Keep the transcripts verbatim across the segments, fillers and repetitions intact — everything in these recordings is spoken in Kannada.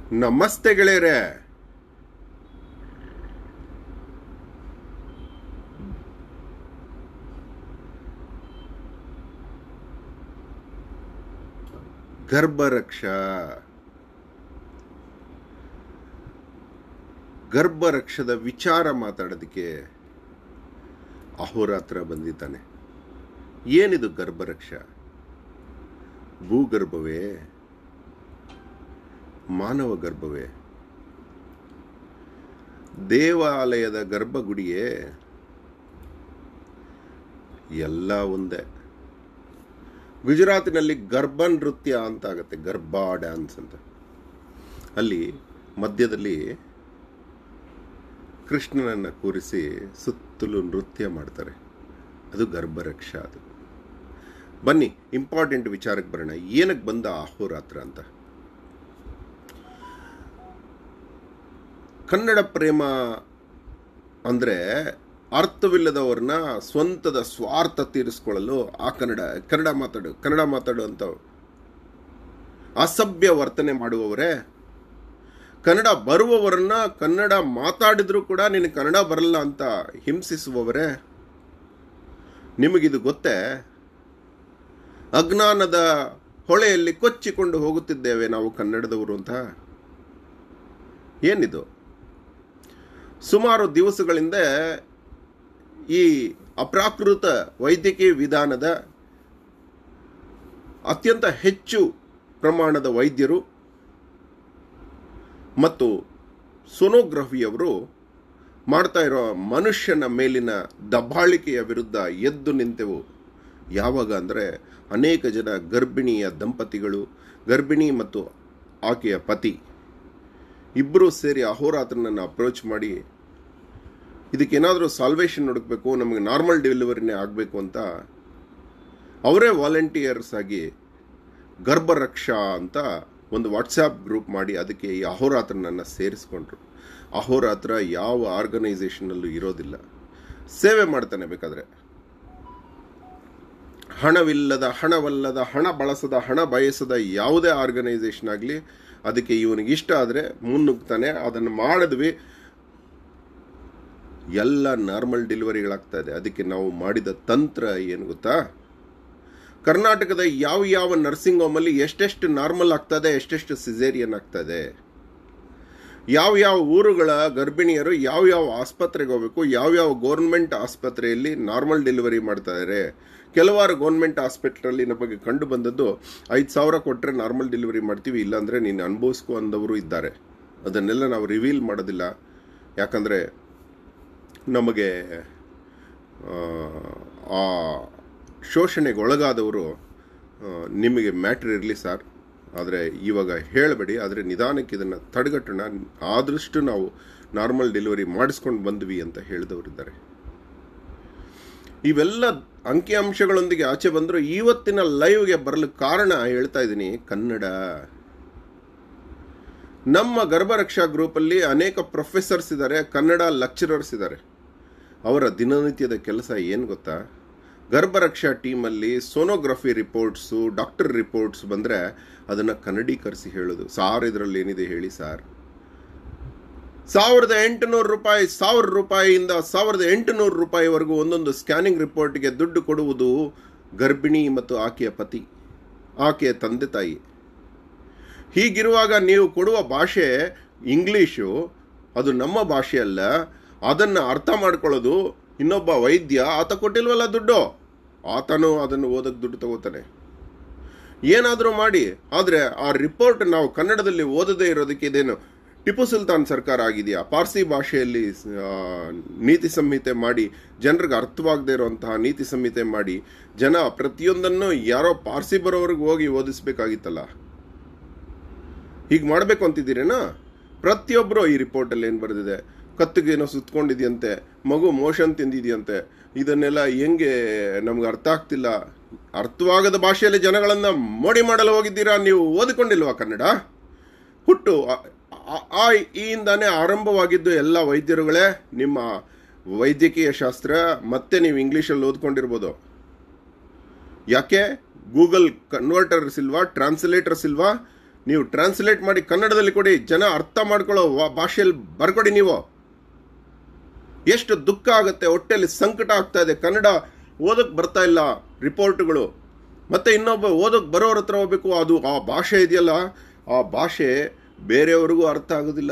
ನಮಸ್ತೆ ಗೆಳೆಯರೆ. ಗರ್ಭರಕ್ಷಾ ಗರ್ಭರಕ್ಷದ ವಿಚಾರ ಮಾತಾಡೋದಕ್ಕೆ ಅಹೋರಾತ್ರ ಬಂದಿದ್ದಾನೆ. ಏನಿದು ಗರ್ಭರಕ್ಷ? ಭೂಗರ್ಭವೇ? ಮಾನವ ಗರ್ಭವೇ? ದೇವಾಲಯದ ಗರ್ಭಗುಡಿಯೇ? ಎಲ್ಲ ಒಂದೇ. ಗುಜರಾತಿನಲ್ಲಿ ಗರ್ಭ ನೃತ್ಯ ಅಂತ ಆಗತ್ತೆ, ಗರ್ಭ ಡ್ಯಾನ್ಸ್ ಅಂತ. ಅಲ್ಲಿ ಮಧ್ಯದಲ್ಲಿ ಕೃಷ್ಣನನ್ನು ಕೂರಿಸಿ ಸುತ್ತಲೂ ನೃತ್ಯ ಮಾಡ್ತಾರೆ. ಅದು ಗರ್ಭರಕ್ಷ. ಅದು ಬನ್ನಿ ಇಂಪಾರ್ಟೆಂಟ್ ವಿಚಾರಕ್ಕೆ ಬರೋಣ. ಏನಕ್ಕೆ ಬಂದ ಅಹೋರಾತ್ರ ಅಂತ. ಕನ್ನಡ ಪ್ರೇಮ ಅಂದರೆ ಅರ್ಥವಿಲ್ಲದವ್ರನ್ನ ಸ್ವಂತದ ಸ್ವಾರ್ಥ ತೀರಿಸ್ಕೊಳ್ಳಲು ಆ ಕನ್ನಡ ಕನ್ನಡ ಮಾತಾಡು ಕನ್ನಡ ಮಾತಾಡು ಅಂತ ಅಸಭ್ಯ ವರ್ತನೆ ಮಾಡುವವರೇ, ಕನ್ನಡ ಬರುವವರನ್ನ ಕನ್ನಡ ಮಾತಾಡಿದ್ರು ಕೂಡ ನಿನಗೆ ಕನ್ನಡ ಬರಲ್ಲ ಅಂತ ಹಿಂಸಿಸುವವರೇ, ನಿಮಗಿದು ಗೊತ್ತೇ? ಅಜ್ಞಾನದ ಹೊಳೆಯಲ್ಲಿ ಕೊಚ್ಚಿಕೊಂಡು ಹೋಗುತ್ತಿದ್ದೇವೆ ನಾವು ಕನ್ನಡದವರು ಅಂತ. ಏನಿದು? ಸುಮಾರು ದಿವಸಗಳಿಂದ ಈ ಅಪ್ರಾಕೃತ ವೈದ್ಯಕೀಯ ವಿಧಾನದ ಅತ್ಯಂತ ಹೆಚ್ಚು ಪ್ರಮಾಣದ ವೈದ್ಯರು ಮತ್ತು ಸೋನೋಗ್ರಫಿಯವರು ಮಾಡ್ತಾ ಇರೋ ಮನುಷ್ಯನ ಮೇಲಿನ ದಬ್ಬಾಳಿಕೆಯ ವಿರುದ್ಧ ಎದ್ದು ನಿಂತೆವು. ಯಾವಾಗ ಅಂದರೆ ಅನೇಕ ಜನ ಗರ್ಭಿಣಿಯ ದಂಪತಿಗಳು, ಗರ್ಭಿಣಿ ಮತ್ತು ಆಕೆಯ ಪತಿ ಇಬ್ಬರೂ ಸೇರಿ ಅಹೋರಾತ್ರನನ್ನು ಅಪ್ರೋಚ್ ಮಾಡಿ ಇದಕ್ಕೇನಾದರೂ ಸಾಲ್ವೇಷನ್ ಹುಡುಕಬೇಕು, ನಮಗೆ ನಾರ್ಮಲ್ ಡೆಲಿವರಿನೇ ಆಗಬೇಕು ಅಂತ ಅವರೇ ವಾಲಂಟಿಯರ್ಸ್ ಆಗಿ ಗರ್ಭರಕ್ಷಾ ಅಂತ ಒಂದು ವಾಟ್ಸ್ಆ್ಯಪ್ ಗ್ರೂಪ್ ಮಾಡಿ ಅದಕ್ಕೆ ಈ ಅಹೋರಾತ್ರನನ್ನು ಸೇರಿಸ್ಕೊಂಡ್ರು. ಅಹೋರಾತ್ರ ಯಾವ ಆರ್ಗನೈಸೇಷನಲ್ಲೂ ಇರೋದಿಲ್ಲ, ಸೇವೆ ಮಾಡ್ತಾನೆ. ಬೇಕಾದರೆ ಹಣವಿಲ್ಲದ, ಹಣವಲ್ಲದ, ಹಣ ಬಳಸದ, ಹಣ ಬಯಸದ ಯಾವುದೇ ಆರ್ಗನೈಸೇಷನ್ ಆಗಲಿ ಅದಕ್ಕೆ ಇವನಿಗೆ ಇಷ್ಟ ಆದರೆ ಮುನ್ನುಗ್ತಾನೆ. ಅದನ್ನು ಮಾಡಿದ್ವಿ, ಎಲ್ಲ ನಾರ್ಮಲ್ ಡೆಲಿವರಿಗಳಾಗ್ತಾ ಇದೆ. ಅದಕ್ಕೆ ನಾವು ಮಾಡಿದ ತಂತ್ರ ಏನು ಗೊತ್ತಾ? ಕರ್ನಾಟಕದ ಯಾವ ಯಾವ ನರ್ಸಿಂಗ್ ಹೋಮಲ್ಲಿ ಎಷ್ಟೆಷ್ಟು ನಾರ್ಮಲ್ ಆಗ್ತದೆ, ಎಷ್ಟೆಷ್ಟು ಸಿಸೇರಿಯನ್ ಆಗ್ತದೆ, ಯಾವ ಯಾವ ಊರುಗಳ ಗರ್ಭಿಣಿಯರು ಯಾವ ಯಾವ ಆಸ್ಪತ್ರೆಗೆ ಹೋಗಬೇಕು, ಯಾವ ಯಾವ ಗೌರ್ಮೆಂಟ್ ಆಸ್ಪತ್ರೆಯಲ್ಲಿ ನಾರ್ಮಲ್ ಡೆಲಿವರಿ ಮಾಡ್ತಾ ಇದ್ದಾರೆ. ಕೆಲವಾರು ಗೌರ್ಮೆಂಟ್ ಹಾಸ್ಪಿಟ್ಲಲ್ಲಿ ನಮಗೆ ಕಂಡು ಬಂದದ್ದು ಐದು ಸಾವಿರ ಕೊಟ್ಟರೆ ನಾರ್ಮಲ್ ಡೆಲಿವರಿ ಮಾಡ್ತೀವಿ, ಇಲ್ಲಾಂದರೆ ನೀನು ಅನುಭವಿಸ್ಕೊ ಅಂದವರು ಇದ್ದಾರೆ. ಅದನ್ನೆಲ್ಲ ನಾವು ರಿವೀಲ್ ಮಾಡೋದಿಲ್ಲ, ಯಾಕಂದರೆ ನಮಗೆ ಆ ಶೋಷಣೆಗೆ ಒಳಗಾದವರು ನಿಮಗೆ ಮ್ಯಾಟ್ರ್ ಇರಲಿ ಸರ್, ಆದರೆ ಇವಾಗ ಹೇಳಬೇಡಿ, ಆದರೆ ನಿಧಾನಕ್ಕೆ ಇದನ್ನು ತಡೆಗಟ್ಟೋಣ, ಆದಷ್ಟು ನಾವು ನಾರ್ಮಲ್ ಡೆಲಿವರಿ ಮಾಡಿಸ್ಕೊಂಡು ಬಂದ್ವಿ ಅಂತ ಹೇಳಿದವರಿದ್ದಾರೆ. ಇವೆಲ್ಲ ಅಂಕಿಅಂಶಗಳೊಂದಿಗೆ ಆಚೆ ಬಂದರೂ ಇವತ್ತಿನ ಲೈವ್ಗೆ ಬರಲು ಕಾರಣ ಹೇಳ್ತಾ ಇದ್ದೀನಿ, ಕನ್ನಡ. ನಮ್ಮ ಗರ್ಭರಕ್ಷಾ ಗ್ರೂಪಲ್ಲಿ ಅನೇಕ ಪ್ರೊಫೆಸರ್ಸ್ ಇದ್ದಾರೆ, ಕನ್ನಡ ಲೆಕ್ಚರರ್ಸ್ ಇದ್ದಾರೆ. ಅವರ ದಿನನಿತ್ಯದ ಕೆಲಸ ಏನು ಗೊತ್ತಾ? ಗರ್ಭರಕ್ಷಾ ಟೀಮಲ್ಲಿ ಸೋನೋಗ್ರಫಿ ರಿಪೋರ್ಟ್ಸು, ಡಾಕ್ಟರ್ ರಿಪೋರ್ಟ್ಸ್ ಬಂದರೆ ಅದನ್ನು ಕನ್ನಡೀಕರಿಸಿ ಹೇಳೋದು. ಸಾರ್ ಇದರಲ್ಲಿ ಏನಿದೆ ಹೇಳಿ ಸಾರ್. ಸಾವಿರದ ಎಂಟುನೂರು ರೂಪಾಯಿ ಸಾವಿರ ರೂಪಾಯಿಯಿಂದ ಸಾವಿರದ ಎಂಟುನೂರು ರೂಪಾಯಿವರೆಗೂ ಒಂದೊಂದು ಸ್ಕ್ಯಾನಿಂಗ್ ರಿಪೋರ್ಟ್ಗೆ ದುಡ್ಡು ಕೊಡುವುದು ಗರ್ಭಿಣಿ ಮತ್ತು ಆಕೆಯ ಪತಿ, ಆಕೆಯ ತಂದೆ ತಾಯಿ. ಹೀಗಿರುವಾಗ ನೀವು ಕೊಡುವ ಭಾಷೆ ಇಂಗ್ಲೀಷು, ಅದು ನಮ್ಮ ಭಾಷೆ ಅಲ್ಲ. ಅದನ್ನು ಅರ್ಥ ಮಾಡ್ಕೊಳ್ಳೋದು ಇನ್ನೊಬ್ಬ ವೈದ್ಯ, ಆತ ಕೊಟ್ಟಿಲ್ವಲ್ಲ ದುಡ್ಡು, ಆತನು ಅದನ್ನು ಓದಕ್ಕೆ ದುಡ್ಡು ತಗೋತಾನೆ. ಏನಾದರೂ ಮಾಡಿ, ಆದರೆ ಆ ರಿಪೋರ್ಟ್ ನಾವು ಕನ್ನಡದಲ್ಲಿ ಓದದೇ ಇರೋದಕ್ಕೆ ಇದೇನು ಟಿಪ್ಪು ಸುಲ್ತಾನ್ ಸರ್ಕಾರ ಆಗಿದೆಯಾ? ಪಾರ್ಸಿ ಭಾಷೆಯಲ್ಲಿ ನೀತಿ ಸಂಹಿತೆ ಮಾಡಿ, ಜನರಿಗೆ ಅರ್ಥವಾಗದೇ ಇರುವಂತಹ ನೀತಿ ಸಂಹಿತೆ ಮಾಡಿ, ಜನ ಪ್ರತಿಯೊಂದನ್ನು ಯಾರೋ ಪಾರ್ಸಿ ಬರೋವ್ರಿಗೆ ಹೋಗಿ ಓದಿಸ್ಬೇಕಾಗಿತ್ತಲ್ಲ. ಹೀಗೆ ಮಾಡಬೇಕು ಅಂತಿದ್ದೀರೇನಾ? ಪ್ರತಿಯೊಬ್ಬರು ಈ ರಿಪೋರ್ಟಲ್ಲಿ ಏನು ಬರೆದಿದೆ, ಕತ್ತಿಗೇನೋ ಸುತ್ಕೊಂಡಿದೆಯಂತೆ, ಮಗು ಮೋಷನ್ ತಿಂದಿದೆಯಂತೆ, ಇದನ್ನೆಲ್ಲ ಹೆಂಗೆ ನಮ್ಗೆ ಅರ್ಥ ಆಗ್ತಿಲ್ಲ. ಅರ್ಥವಾಗದ ಭಾಷೆಯಲ್ಲಿ ಜನಗಳನ್ನು ಮೋಡಿ ಮಾಡಲು ಹೋಗಿದ್ದೀರಾ ನೀವು? ಓದಿಕೊಂಡಿಲ್ವಾ ಕನ್ನಡ? ಹುಟ್ಟು ಆ ಈಯಿಂದಾನೇ ಆರಂಭವಾಗಿದ್ದು ಎಲ್ಲ ವೈದ್ಯರುಗಳೇ. ನಿಮ್ಮ ವೈದ್ಯಕೀಯ ಶಾಸ್ತ್ರ ಮತ್ತೆ ನೀವು ಇಂಗ್ಲೀಷಲ್ಲಿ ಓದ್ಕೊಂಡಿರ್ಬೋದು. ಯಾಕೆ? ಗೂಗಲ್ ಕನ್ವರ್ಟರ್ಸ್ ಇಲ್ವಾ? ಟ್ರಾನ್ಸ್ಲೇಟರ್ಸ್ ಇಲ್ವಾ? ನೀವು ಟ್ರಾನ್ಸ್ಲೇಟ್ ಮಾಡಿ ಕನ್ನಡದಲ್ಲಿ ಕೊಡಿ, ಜನ ಅರ್ಥ ಮಾಡ್ಕೊಳ್ಳೋ ಭಾಷೆಯಲ್ಲಿ ಬರ್ಕೊಡಿ. ನೀವು ಎಷ್ಟು ದುಃಖ ಆಗುತ್ತೆ, ಹೊಟ್ಟೆಯಲ್ಲಿ ಸಂಕಟ ಆಗ್ತಾ ಇದೆ. ಕನ್ನಡ ಓದಕ್ಕೆ ಬರ್ತಾ ಇಲ್ಲ ರಿಪೋರ್ಟ್ಗಳು. ಮತ್ತೆ ಇನ್ನೊಬ್ಬ ಓದಕ್ಕೆ ಬರೋರ ಹತ್ರ ಹೋಗ್ಬೇಕು, ಅದು ಆ ಭಾಷೆ ಇದೆಯಲ್ಲ, ಆ ಭಾಷೆ ಬೇರೆಯವ್ರಿಗೂ ಅರ್ಥ ಆಗೋದಿಲ್ಲ.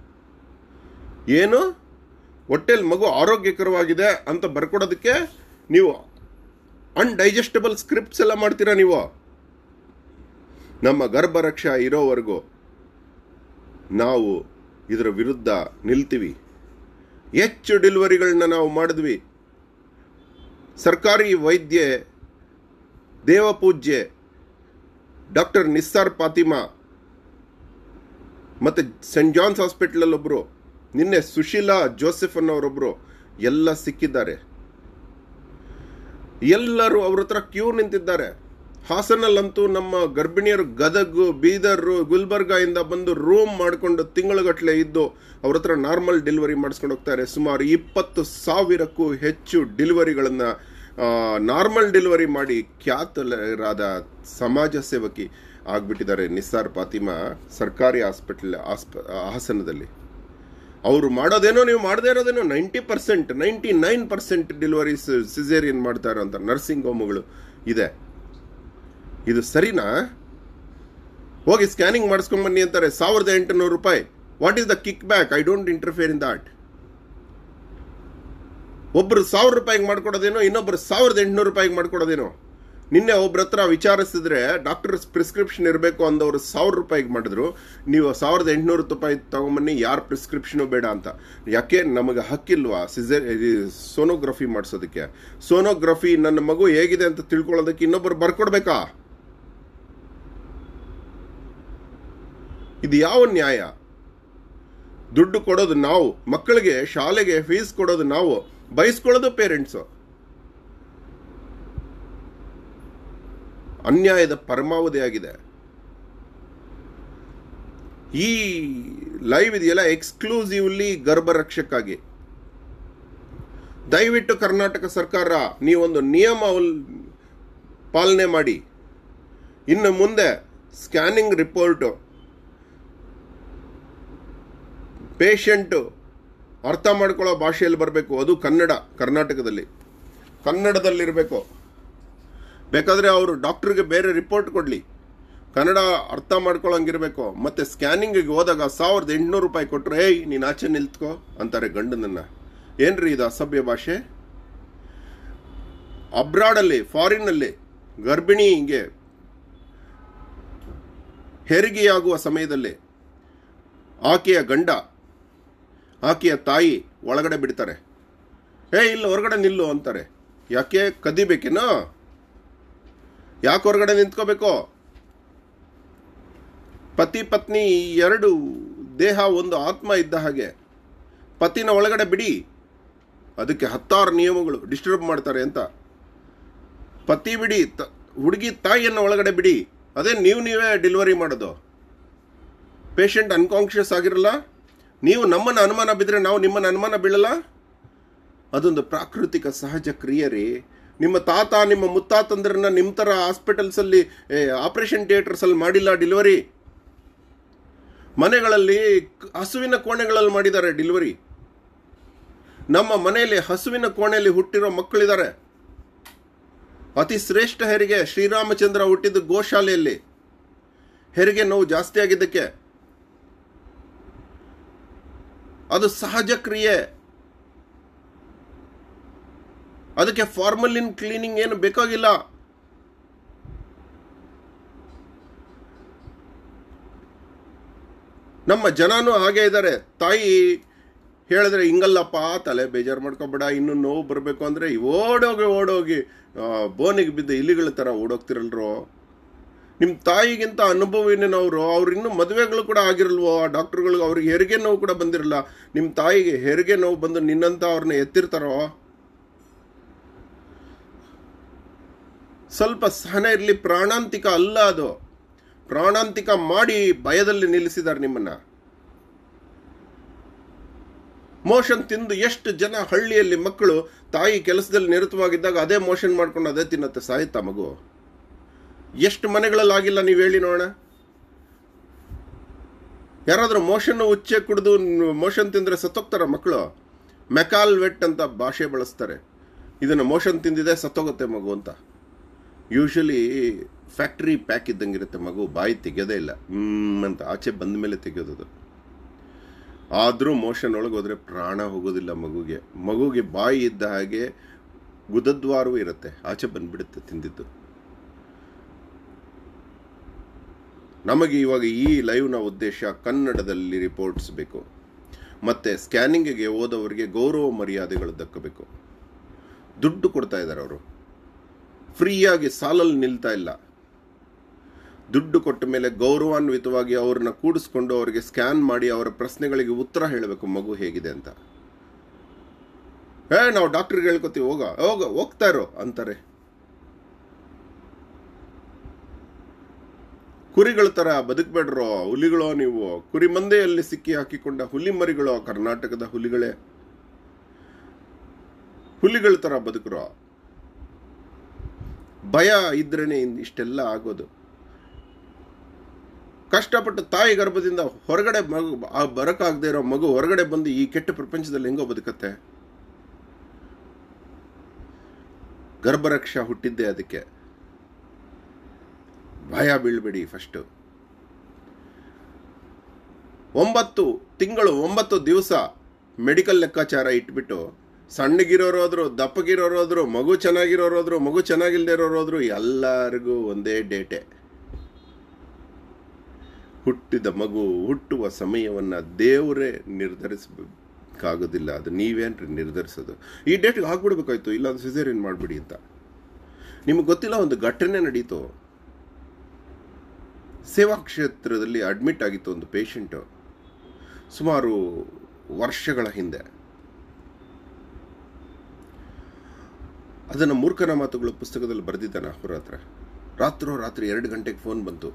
ಏನು ಹೊಟ್ಟೆಯಲ್ಲಿ ಮಗು ಆರೋಗ್ಯಕರವಾಗಿದೆ ಅಂತ ಬರ್ಕೊಡೋದಕ್ಕೆ ನೀವು ಅನ್ಡೈಜೆಸ್ಟಬಲ್ ಸ್ಕ್ರಿಪ್ಟ್ಸ್ ಎಲ್ಲ ಮಾಡ್ತೀರಾ ನೀವು. ನಮ್ಮ ಗರ್ಭರಕ್ಷಾ ಇರೋವರೆಗೂ ನಾವು ಇದರ ವಿರುದ್ಧ ನಿಲ್ತೀವಿ. ಹೆಚ್ಚು ಡೆಲಿವರಿಗಳನ್ನ ನಾವು ಮಾಡಿದ್ವಿ. ಸರ್ಕಾರಿ ವೈದ್ಯೆ ದೇವಪೂಜ್ಯೆ ಡಾಕ್ಟರ್ ನಿಸ್ಸಾರ್ ಫಾತಿಮಾ ಮತ್ತು ಸೆಂಟ್ ಜಾನ್ಸ್ ಹಾಸ್ಪಿಟಲಲ್ಲಿ ಒಬ್ಬರು, ನಿನ್ನೆ ಸುಶೀಲಾ ಜೋಸೆಫ್ ಅನ್ನೋರೊಬ್ಬರು ಎಲ್ಲ ಸಿಕ್ಕಿದ್ದಾರೆ. ಎಲ್ಲರೂ ಅವ್ರ ಹತ್ರ ಕ್ಯೂ ನಿಂತಿದ್ದಾರೆ. ಹಾಸನಲ್ಲಂತೂ ನಮ್ಮ ಗರ್ಭಿಣಿಯರು ಗದಗ, ಬೀದರ್, ಗುಲ್ಬರ್ಗ ಇಂದ ಬಂದು ರೂಮ್ ಮಾಡಿಕೊಂಡು ತಿಂಗಳುಗಟ್ಟಲೆ ಇದ್ದು ಅವ್ರ ಹತ್ರ ನಾರ್ಮಲ್ ಡೆಲಿವರಿ ಮಾಡಿಸ್ಕೊಂಡು ಹೋಗ್ತಾರೆ. ಸುಮಾರು ಇಪ್ಪತ್ತು ಸಾವಿರಕ್ಕೂ ಹೆಚ್ಚು ಡೆಲಿವರಿಗಳನ್ನು ನಾರ್ಮಲ್ ಡೆಲಿವರಿ ಮಾಡಿ ಖ್ಯಾತರಾದ ಸಮಾಜ ಸೇವಕಿ ಆಗ್ಬಿಟ್ಟಿದ್ದಾರೆ ನಿಸ್ಸಾರ್ ಫಾತಿಮಾ ಸರ್ಕಾರಿ ಹಾಸ್ಪಿಟಲ್ ಹಾಸನದಲ್ಲಿ. ಅವರು ಮಾಡೋದೇನೋ, ನೀವು ಮಾಡದೇ ಇರೋದೇನೋ ninety percent ninety nine percent deliveries caesarean ಮಾಡ್ತಾರೆ ಅಂತ ನರ್ಸಿಂಗ್ ಹೋಮ್ಗಳು ಇದೆ. ಇದು ಸರಿನಾ? ಹೋಗಿ ಸ್ಕ್ಯಾನಿಂಗ್ ಮಾಡಿಸ್ಕೊಂಡ್ ಬನ್ನಿ ಅಂತಾರೆ, ಸಾವಿರದ ಎಂಟುನೂರು ರೂಪಾಯಿ. What is the kick back? I don't interfere in that. ಒಬ್ರು ಸಾವಿರ ರೂಪಾಯಿಗೆ ಮಾಡ್ಕೊಡೋದೇನೋ, ಇನ್ನೊಬ್ರು ಸಾವಿರದ ಎಂಟುನೂರು ರೂಪಾಯಿಗೆ ಮಾಡ್ಕೊಡೋದೇನೋ. ನಿನ್ನೆ ಒಬ್ರ ಹತ್ರ ವಿಚಾರಿಸಿದ್ರೆ ಡಾಕ್ಟರ್ ಪ್ರಿಸ್ಕ್ರಿಪ್ಷನ್ ಇರಬೇಕು ಅಂದವರು ಸಾವಿರ ರೂಪಾಯಿಗೆ ಮಾಡಿದ್ರು. ನೀವು ಸಾವಿರದ ಎಂಟುನೂರು ರೂಪಾಯಿ ತಗೊಂಬನ್ನಿ, ಯಾರ ಪ್ರಿಸ್ಕ್ರಿಪ್ಷನು ಬೇಡ ಅಂತ. ಯಾಕೆ? ನಮಗೆ ಹಕ್ಕಿಲ್ವಾ ಸಿಸೇ ಸೋನೋಗ್ರಫಿ ಮಾಡಿಸೋದಕ್ಕೆ? ಸೋನೋಗ್ರಫಿ ನನ್ನ ಮಗು ಹೇಗಿದೆ ಅಂತ ತಿಳ್ಕೊಳ್ಳೋದಕ್ಕೆ ಇನ್ನೊಬ್ಬರು ಬರ್ಕೊಡ್ಬೇಕಾ? ಇದು ಯಾವ ನ್ಯಾಯ? ದುಡ್ಡು ಕೊಡೋದು ನಾವು, ಮಕ್ಕಳಿಗೆ ಶಾಲೆಗೆ ಫೀಸ್ ಕೊಡೋದು ನಾವು, ಬಯಸ್ಕೊಳ್ಳೋದು ಪೇರೆಂಟ್ಸು. ಅನ್ಯಾಯದ ಪರಮಾವಧಿಯಾಗಿದೆ. ಈ ಲೈವ್ ಇದೆಯಲ್ಲ ಎಕ್ಸ್ಕ್ಲೂಸಿವ್ಲಿ ಗರ್ಭರಕ್ಷಕ್ಕಾಗಿ. ದಯವಿಟ್ಟು ಕರ್ನಾಟಕ ಸರ್ಕಾರ ನೀವೊಂದು ನಿಯಮ ಪಾಲನೆ ಮಾಡಿ. ಇನ್ನು ಮುಂದೆ ಸ್ಕ್ಯಾನಿಂಗ್ ರಿಪೋರ್ಟು ಪೇಷಂಟು ಅರ್ಥ ಮಾಡ್ಕೊಳ್ಳೋ ಭಾಷೆಯಲ್ಲಿ ಬರಬೇಕು. ಅದು ಕನ್ನಡ, ಕರ್ನಾಟಕದಲ್ಲಿ ಕನ್ನಡದಲ್ಲಿರಬೇಕು. ಬೇಕಾದರೆ ಅವರು ಡಾಕ್ಟ್ರಿಗೆ ಬೇರೆ ರಿಪೋರ್ಟ್ ಕೊಡಲಿ, ಕನ್ನಡ ಅರ್ಥ ಮಾಡ್ಕೊಳ್ಳೋಂಗಿರಬೇಕು. ಮತ್ತು ಸ್ಕ್ಯಾನಿಂಗಿಗೆ ಹೋದಾಗ ಸಾವಿರದ ಎಂಟುನೂರು ರೂಪಾಯಿ ಕೊಟ್ಟರೆ, ಏಯ್ ನೀನು ಆಚೆ ನಿಲ್ತ್ಕೋ ಅಂತಾರೆ ಗಂಡನನ್ನು. ಏನ್ರಿ ಇದು ಅಸಭ್ಯ ಭಾಷೆ? ಅಬ್ರಾಡಲ್ಲಿ, ಫಾರಿನ್ನಲ್ಲಿ ಗರ್ಭಿಣಿಗೆ ಹೆರಿಗೆಯಾಗುವ ಸಮಯದಲ್ಲಿ ಆಕೆಯ ಗಂಡ, ಆಕೆಯ ತಾಯಿ ಒಳಗಡೆ ಬಿಡ್ತಾರೆ. ಏ ಇಲ್ಲ ಹೊರಗಡೆ ನಿಲ್ಲು ಅಂತಾರೆ. ಯಾಕೆ? ಕದಿಬೇಕೇನೋ? ಯಾಕೆ ಹೊರಗಡೆ ನಿಂತ್ಕೋಬೇಕು? ಪತಿ ಪತ್ನಿ ಎರಡು ದೇಹ ಒಂದು ಆತ್ಮ ಇದ್ದ ಹಾಗೆ. ಪತಿನ ಒಳಗಡೆ ಬಿಡಿ, ಅದಕ್ಕೆ ಹತ್ತಾರು ನಿಯಮಗಳು. ಡಿಸ್ಟರ್ಬ್ ಮಾಡ್ತಾರೆ ಅಂತ. ಪತಿ ಬಿಡಿ, ಹುಡುಗಿ ತಾಯಿಯನ್ನು ಒಳಗಡೆ ಬಿಡಿ. ಅದೇ ನೀವು ನೀವೇ ಡೆಲಿವರಿ ಮಾಡೋದು. ಪೇಷಂಟ್ ಅನ್ಕಾನ್ಷಿಯಸ್ ಆಗಿರಲ್ಲ. ನೀವು ನಮ್ಮನ್ನು ಅನುಮಾನ ಬಿದ್ದರೆ ನಾವು ನಿಮ್ಮನ್ನು ಅನುಮಾನ ಬೀಳಲ್ಲ. ಅದೊಂದು ಪ್ರಾಕೃತಿಕ ಸಹಜ ಕ್ರಿಯೆ ರೀ. ನಿಮ್ಮ ತಾತ ನಿಮ್ಮ ಮುತ್ತಾತಂದ್ರನ್ನ ನಿಮ್ಮ ಥರ ಹಾಸ್ಪಿಟಲ್ಸಲ್ಲಿ ಆಪರೇಷನ್ ಥಿಯೇಟರ್ಸಲ್ಲಿ ಮಾಡಿಲ್ಲ ಡೆಲಿವರಿ. ಮನೆಗಳಲ್ಲಿ ಹಸುವಿನ ಕೋಣೆಗಳಲ್ಲಿ ಮಾಡಿದ್ದಾರೆ ಡೆಲಿವರಿ. ನಮ್ಮ ಮನೆಯಲ್ಲಿ ಹಸುವಿನ ಕೋಣೆಯಲ್ಲಿ ಹುಟ್ಟಿರೋ ಮಕ್ಕಳಿದ್ದಾರೆ. ಅತಿ ಶ್ರೇಷ್ಠ ಹೆರಿಗೆ ಶ್ರೀರಾಮಚಂದ್ರ ಹುಟ್ಟಿದ್ದು ಗೋಶಾಲೆಯಲ್ಲಿ. ಹೆರಿಗೆ ನೋವು ಜಾಸ್ತಿ ಆಗಿದ್ದಕ್ಕೆ. ಅದು ಸಹಜ ಕ್ರಿಯೆ. ಅದಕ್ಕೆ ಫಾರ್ಮಲಿನ್ ಕ್ಲೀನಿಂಗ್ ಏನು ಬೇಕಾಗಿಲ್ಲ. ನಮ್ಮ ಜನನೂ ಹಾಗೆ ಇದ್ದಾರೆ. ತಾಯಿ ಹೇಳಿದ್ರೆ ಹಿಂಗಲ್ಲಪ್ಪ, ತಲೆ ಬೇಜಾರು ಮಾಡ್ಕೊಬೇಡ, ಇನ್ನೂ ನೋವು ಬರಬೇಕು ಅಂದರೆ ಓಡೋಗಿ ಓಡೋಗಿ ಬೋನಿಗೆ ಬಿದ್ದ ಇಲಿಗಳ ಥರ ಓಡೋಗ್ತಿರಲ್ರೋ. ನಿಮ್ಮ ತಾಯಿಗಿಂತ ಅನುಭವಿನವರು, ಅವ್ರು ಇನ್ನೂ ಮದುವೆಗಳು ಕೂಡ ಆಗಿರಲ್ವೋ ಆ ಡಾಕ್ಟರ್ಗಳಿಗೆ. ಅವ್ರಿಗೆ ಹೆರಿಗೆ ನೋವು ಕೂಡ ಬಂದಿರಲ್ಲ. ನಿಮ್ಮ ತಾಯಿಗೆ ಹೆರಿಗೆ ನೋವು ಬಂದು ನಿನ್ನಂತ ಅವ್ರನ್ನ ಎತ್ತಿರ್ತಾರೋ. ಸ್ವಲ್ಪ ಸಹನೆ ಇರಲಿ. ಪ್ರಾಣಾಂತಿಕ ಅಲ್ಲ ಅದು. ಪ್ರಾಣಾಂತಿಕ ಮಾಡಿ ಭಯದಲ್ಲಿ ನಿಲ್ಲಿಸಿದ್ದಾರೆ ನಿಮ್ಮನ್ನ. ಮೋಷನ್ ತಿಂದು ಎಷ್ಟು ಜನ ಹಳ್ಳಿಯಲ್ಲಿ ಮಕ್ಕಳು ತಾಯಿ ಕೆಲಸದಲ್ಲಿ ನಿರತವಾಗಿದ್ದಾಗ ಅದೇ ಮೋಷನ್ ಮಾಡ್ಕೊಂಡು ಅದೇ ತಿನ್ನತ್ತೆ, ಸಾಯುತ್ತಾ ಮಗು? ಎಷ್ಟು ಮನೆಗಳಲ್ಲಿ ಆಗಿಲ್ಲ ನೀವು ಹೇಳಿ ನೋಡೋಣ. ಯಾರಾದರೂ ಮೋಷನ್ ಉಚ್ಚೆ ಕುಡಿದು ಮೋಷನ್ ತಿಂದರೆ ಸತ್ತೋಗ್ತಾರ ಮಕ್ಕಳು? ಮೆಕಾಲ್ ವೆಟ್ ಅಂತ ಭಾಷೆ ಬಳಸ್ತಾರೆ. ಇದನ್ನು ಮೋಷನ್ ತಿಂದಿದೆ ಸತ್ತೋಗುತ್ತೆ ಮಗು ಅಂತ. ಯೂಶಲಿ ಫ್ಯಾಕ್ಟ್ರಿ ಪ್ಯಾಕ್ ಇದ್ದಂಗಿರುತ್ತೆ ಮಗು, ಬಾಯಿ ತೆಗೆಯೋದೇ ಇಲ್ಲ, ಹ್ಮ್ ಅಂತ ಆಚೆ ಬಂದ ಮೇಲೆ ತೆಗೆಯೋದು. ಆದರೂ ಮೋಷನ್ ಒಳಗೆ ಹೋದರೆ ಪ್ರಾಣ ಹೋಗೋದಿಲ್ಲ ಮಗುಗೆ. ಮಗುಗೆ ಬಾಯಿ ಇದ್ದ ಹಾಗೆ ಗುದದ್ವಾರವೂ ಇರುತ್ತೆ, ಆಚೆ ಬಂದ್ಬಿಡುತ್ತೆ ತಿಂದಿದ್ದು. ನಮಗೆ ಇವಾಗ ಈ ಲೈವ್ನ ಉದ್ದೇಶ ಕನ್ನಡದಲ್ಲಿ ರಿಪೋರ್ಟ್ಸ್ ಬೇಕು, ಮತ್ತು ಸ್ಕ್ಯಾನಿಂಗಿಗೆ ಹೋದವರಿಗೆ ಗೌರವ ಮರ್ಯಾದೆಗಳು ದಕ್ಕಬೇಕು. ದುಡ್ಡು ಕೊಡ್ತಾ ಇದ್ದಾರೆ ಅವರು, ಫ್ರೀಯಾಗಿ ಸಾಲಲ್ಲಿ ನಿಲ್ತಾ ಇಲ್ಲ. ದುಡ್ಡು ಕೊಟ್ಟ ಮೇಲೆ ಗೌರವಾನ್ವಿತವಾಗಿ ಅವ್ರನ್ನ ಕೂಡಿಸ್ಕೊಂಡು ಅವರಿಗೆ ಸ್ಕ್ಯಾನ್ ಮಾಡಿ ಅವರ ಪ್ರಶ್ನೆಗಳಿಗೆ ಉತ್ತರ ಹೇಳಬೇಕು, ಮಗು ಹೇಗಿದೆ ಅಂತ. ಏ ನಾವು ಡಾಕ್ಟರ್ಗೆ ಹೇಳ್ಕೊತೀವಿ, ಹೋಗ ಹೋಗ ಹೋಗ್ತಾ ಇರೋ ಅಂತಾರೆ. ಕುರಿಗಳ ತರ ಬದುಕಬೇಡ್ರೋ ಹುಲಿಗಳೋ ನೀವು, ಕುರಿ ಮಂದೆಯಲ್ಲಿ ಸಿಕ್ಕಿ ಹಾಕಿಕೊಂಡ ಹುಲಿ ಮರಿಗಳೋ ಕರ್ನಾಟಕದ ಹುಲಿಗಳೇ. ಹುಲಿಗಳ ತರ ಬದುಕರೋ. ಭಯ ಇದ್ರೇನೆ ಇಷ್ಟೆಲ್ಲ ಆಗೋದು. ಕಷ್ಟಪಟ್ಟು ತಾಯಿ ಗರ್ಭದಿಂದ ಹೊರಗಡೆ ಮಗು ಬರಕಾಗದೆ ಇರೋ ಮಗು ಹೊರಗಡೆ ಬಂದು ಈ ಕೆಟ್ಟ ಪ್ರಪಂಚದಲ್ಲಿ ಹೆಂಗೋ ಬದುಕತ್ತೆ. ಗರ್ಭರಕ್ಷಾ ಹುಟ್ಟಿದ್ದೆ ಅದಕ್ಕೆ. ಭಯ ಬೀಳ್ಬೇಡಿ. ಫಸ್ಟ್ ಒಂಬತ್ತು ತಿಂಗಳು ಒಂಬತ್ತು ದಿವಸ ಮೆಡಿಕಲ್ ಲೆಕ್ಕಾಚಾರ ಇಟ್ಬಿಟ್ಟು ಸಣ್ಣಗಿರೋರಾದ್ರು ದಪ್ಪಗಿರೋರಾದ್ರು ಮಗು ಚೆನ್ನಾಗಿರೋರಾದ್ರು ಮಗು ಚೆನ್ನಾಗಿಲ್ದೇ ಇರೋರಾದ್ರು ಎಲ್ಲರಿಗೂ ಒಂದೇ ಡೇಟೆ. ಹುಟ್ಟಿದ ಮಗು ಹುಟ್ಟುವ ಸಮಯವನ್ನ ದೇವರೇ ನಿರ್ಧರಿಸಬೇಕಾಗೋದಿಲ್ಲ, ಅದು ನೀವೇನ್ರಿ ನಿರ್ಧರಿಸೋದು. ಈ ಡೇಟ್ಗೆ ಆಗ್ಬಿಡ್ಬೇಕಾಯ್ತು, ಇಲ್ಲ ಅದು ಸಿಸೇರಿಯನ್ ಮಾಡ್ಬಿಡಿ ಅಂತ. ನಿಮಗೆ ಗೊತ್ತಿಲ್ಲ, ಒಂದು ಘಟನೆ ನಡೀತು. ಸೇವಾ ಕ್ಷೇತ್ರದಲ್ಲಿ ಅಡ್ಮಿಟ್ ಆಗಿತ್ತು ಒಂದು ಪೇಷಂಟು ಸುಮಾರು ವರ್ಷಗಳ ಹಿಂದೆ. ಅದನ್ನು ಮೂರ್ಖನ ಮಾತುಗಳು ಪುಸ್ತಕದಲ್ಲಿ ಬರೆದಿದ್ದಾನೆ ಅವ್ರ ಹತ್ರ. ರಾತ್ರೋ ರಾತ್ರಿ ಎರಡು ಗಂಟೆಗೆ ಫೋನ್ ಬಂತು.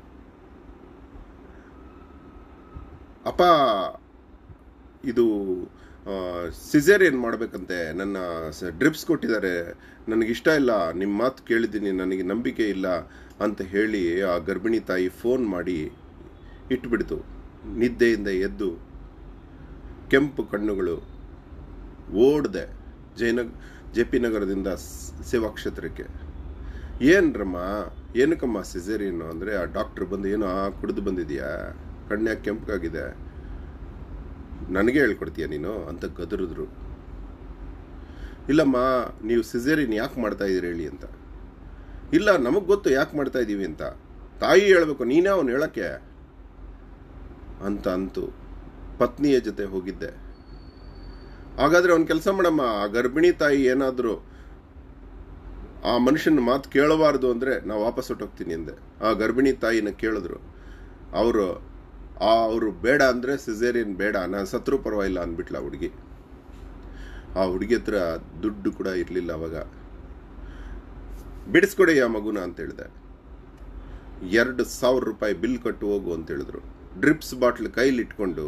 ಅಪ್ಪ, ಇದು ಸಿಸೇರಿಯನ್ ಮಾಡಬೇಕಂತೆ, ನನ್ನ ಡ್ರಿಪ್ಸ್ ಕೊಟ್ಟಿದ್ದಾರೆ, ನನಗಿಷ್ಟ ಇಲ್ಲ, ನಿಮ್ಮ ಮಾತು ಕೇಳಿದ್ದೀನಿ, ನನಗೆ ನಂಬಿಕೆ ಇಲ್ಲ ಅಂತ ಹೇಳಿ ಆ ಗರ್ಭಿಣಿ ತಾಯಿ ಫೋನ್ ಮಾಡಿ ಇಟ್ಬಿಡ್ತು. ನಿದ್ದೆಯಿಂದ ಎದ್ದು ಕೆಂಪು ಕಣ್ಣುಗಳು ಓಡ್ದೆ ಜಯನಗ ಜೆ ಪಿ ನಗರದಿಂದ ಸೇವಾ ಕ್ಷೇತ್ರಕ್ಕೆ. ಏನ್ರಮ್ಮ, ಏನಕ್ಕಮ್ಮ ಸಿಸೇರಿಯನ್ನು ಅಂದರೆ, ಆ ಡಾಕ್ಟ್ರ್ ಬಂದು ಏನೋ ಕುಡಿದು ಬಂದಿದೆಯಾ, ಕಣ್ಣ್ಯಾಕೆ ಕೆಂಪಾಗಿದೆ, ನನಗೆ ಹೇಳ್ಕೊಡ್ತೀಯ ನೀನು ಅಂತ ಗದರಿದ್ರು. ಇಲ್ಲಮ್ಮ, ನೀವು ಸಿಸೇರಿಯನ್ ಯಾಕೆ ಮಾಡ್ತಾ ಇದ್ದೀರಿ ಹೇಳಿ ಅಂತ. ಇಲ್ಲ, ನಮಗೆ ಗೊತ್ತು ಯಾಕೆ ಮಾಡ್ತಾ ಇದ್ದೀವಿ ಅಂತ, ತಾಯಿ ಹೇಳಬೇಕು, ನೀನೇ ಅವನು ಹೇಳಕ್ಕೆ ಅಂತ ಅಂತು. ಪತ್ನಿಯ ಜೊತೆ ಹೋಗಿದ್ದೆ. ಹಾಗಾದ್ರೆ ಅವ್ನು ಕೆಲಸ ಮಾಡಮ್ಮ, ಆ ಗರ್ಭಿಣಿ ತಾಯಿ ಏನಾದರೂ ಆ ಮನುಷ್ಯನ ಮಾತು ಕೇಳಬಾರ್ದು ಅಂದರೆ ನಾವು ವಾಪಸ್ ಹೊಟ್ಟೋಗ್ತೀನಿ ಅಂದೆ. ಆ ಗರ್ಭಿಣಿ ತಾಯಿನ ಕೇಳಿದ್ರು. ಅವರು ಆ ಅವರು ಬೇಡ ಅಂದರೆ ಸಿಸೇರಿಯನ್ ಬೇಡ, ನಾನು ಸತ್ರು ಪರವಾಗಿಲ್ಲ ಅಂದ್ಬಿಟ್ಲ ಹುಡುಗಿ. ಆ ಹುಡುಗಿ ಹತ್ರ ದುಡ್ಡು ಕೂಡ ಇರಲಿಲ್ಲ ಅವಾಗ. ಬಿಡಿಸ್ಕೊಡಿ ಆ ಮಗುನ ಅಂತ ಹೇಳಿದೆ. ಎರಡು ಸಾವಿರ ರೂಪಾಯಿ ಬಿಲ್ ಕಟ್ಟು ಹೋಗು ಅಂತ ಹೇಳಿದ್ರು. ಡ್ರಿಪ್ಸ್ ಬಾಟ್ಲ್ ಕೈಲಿಟ್ಕೊಂಡು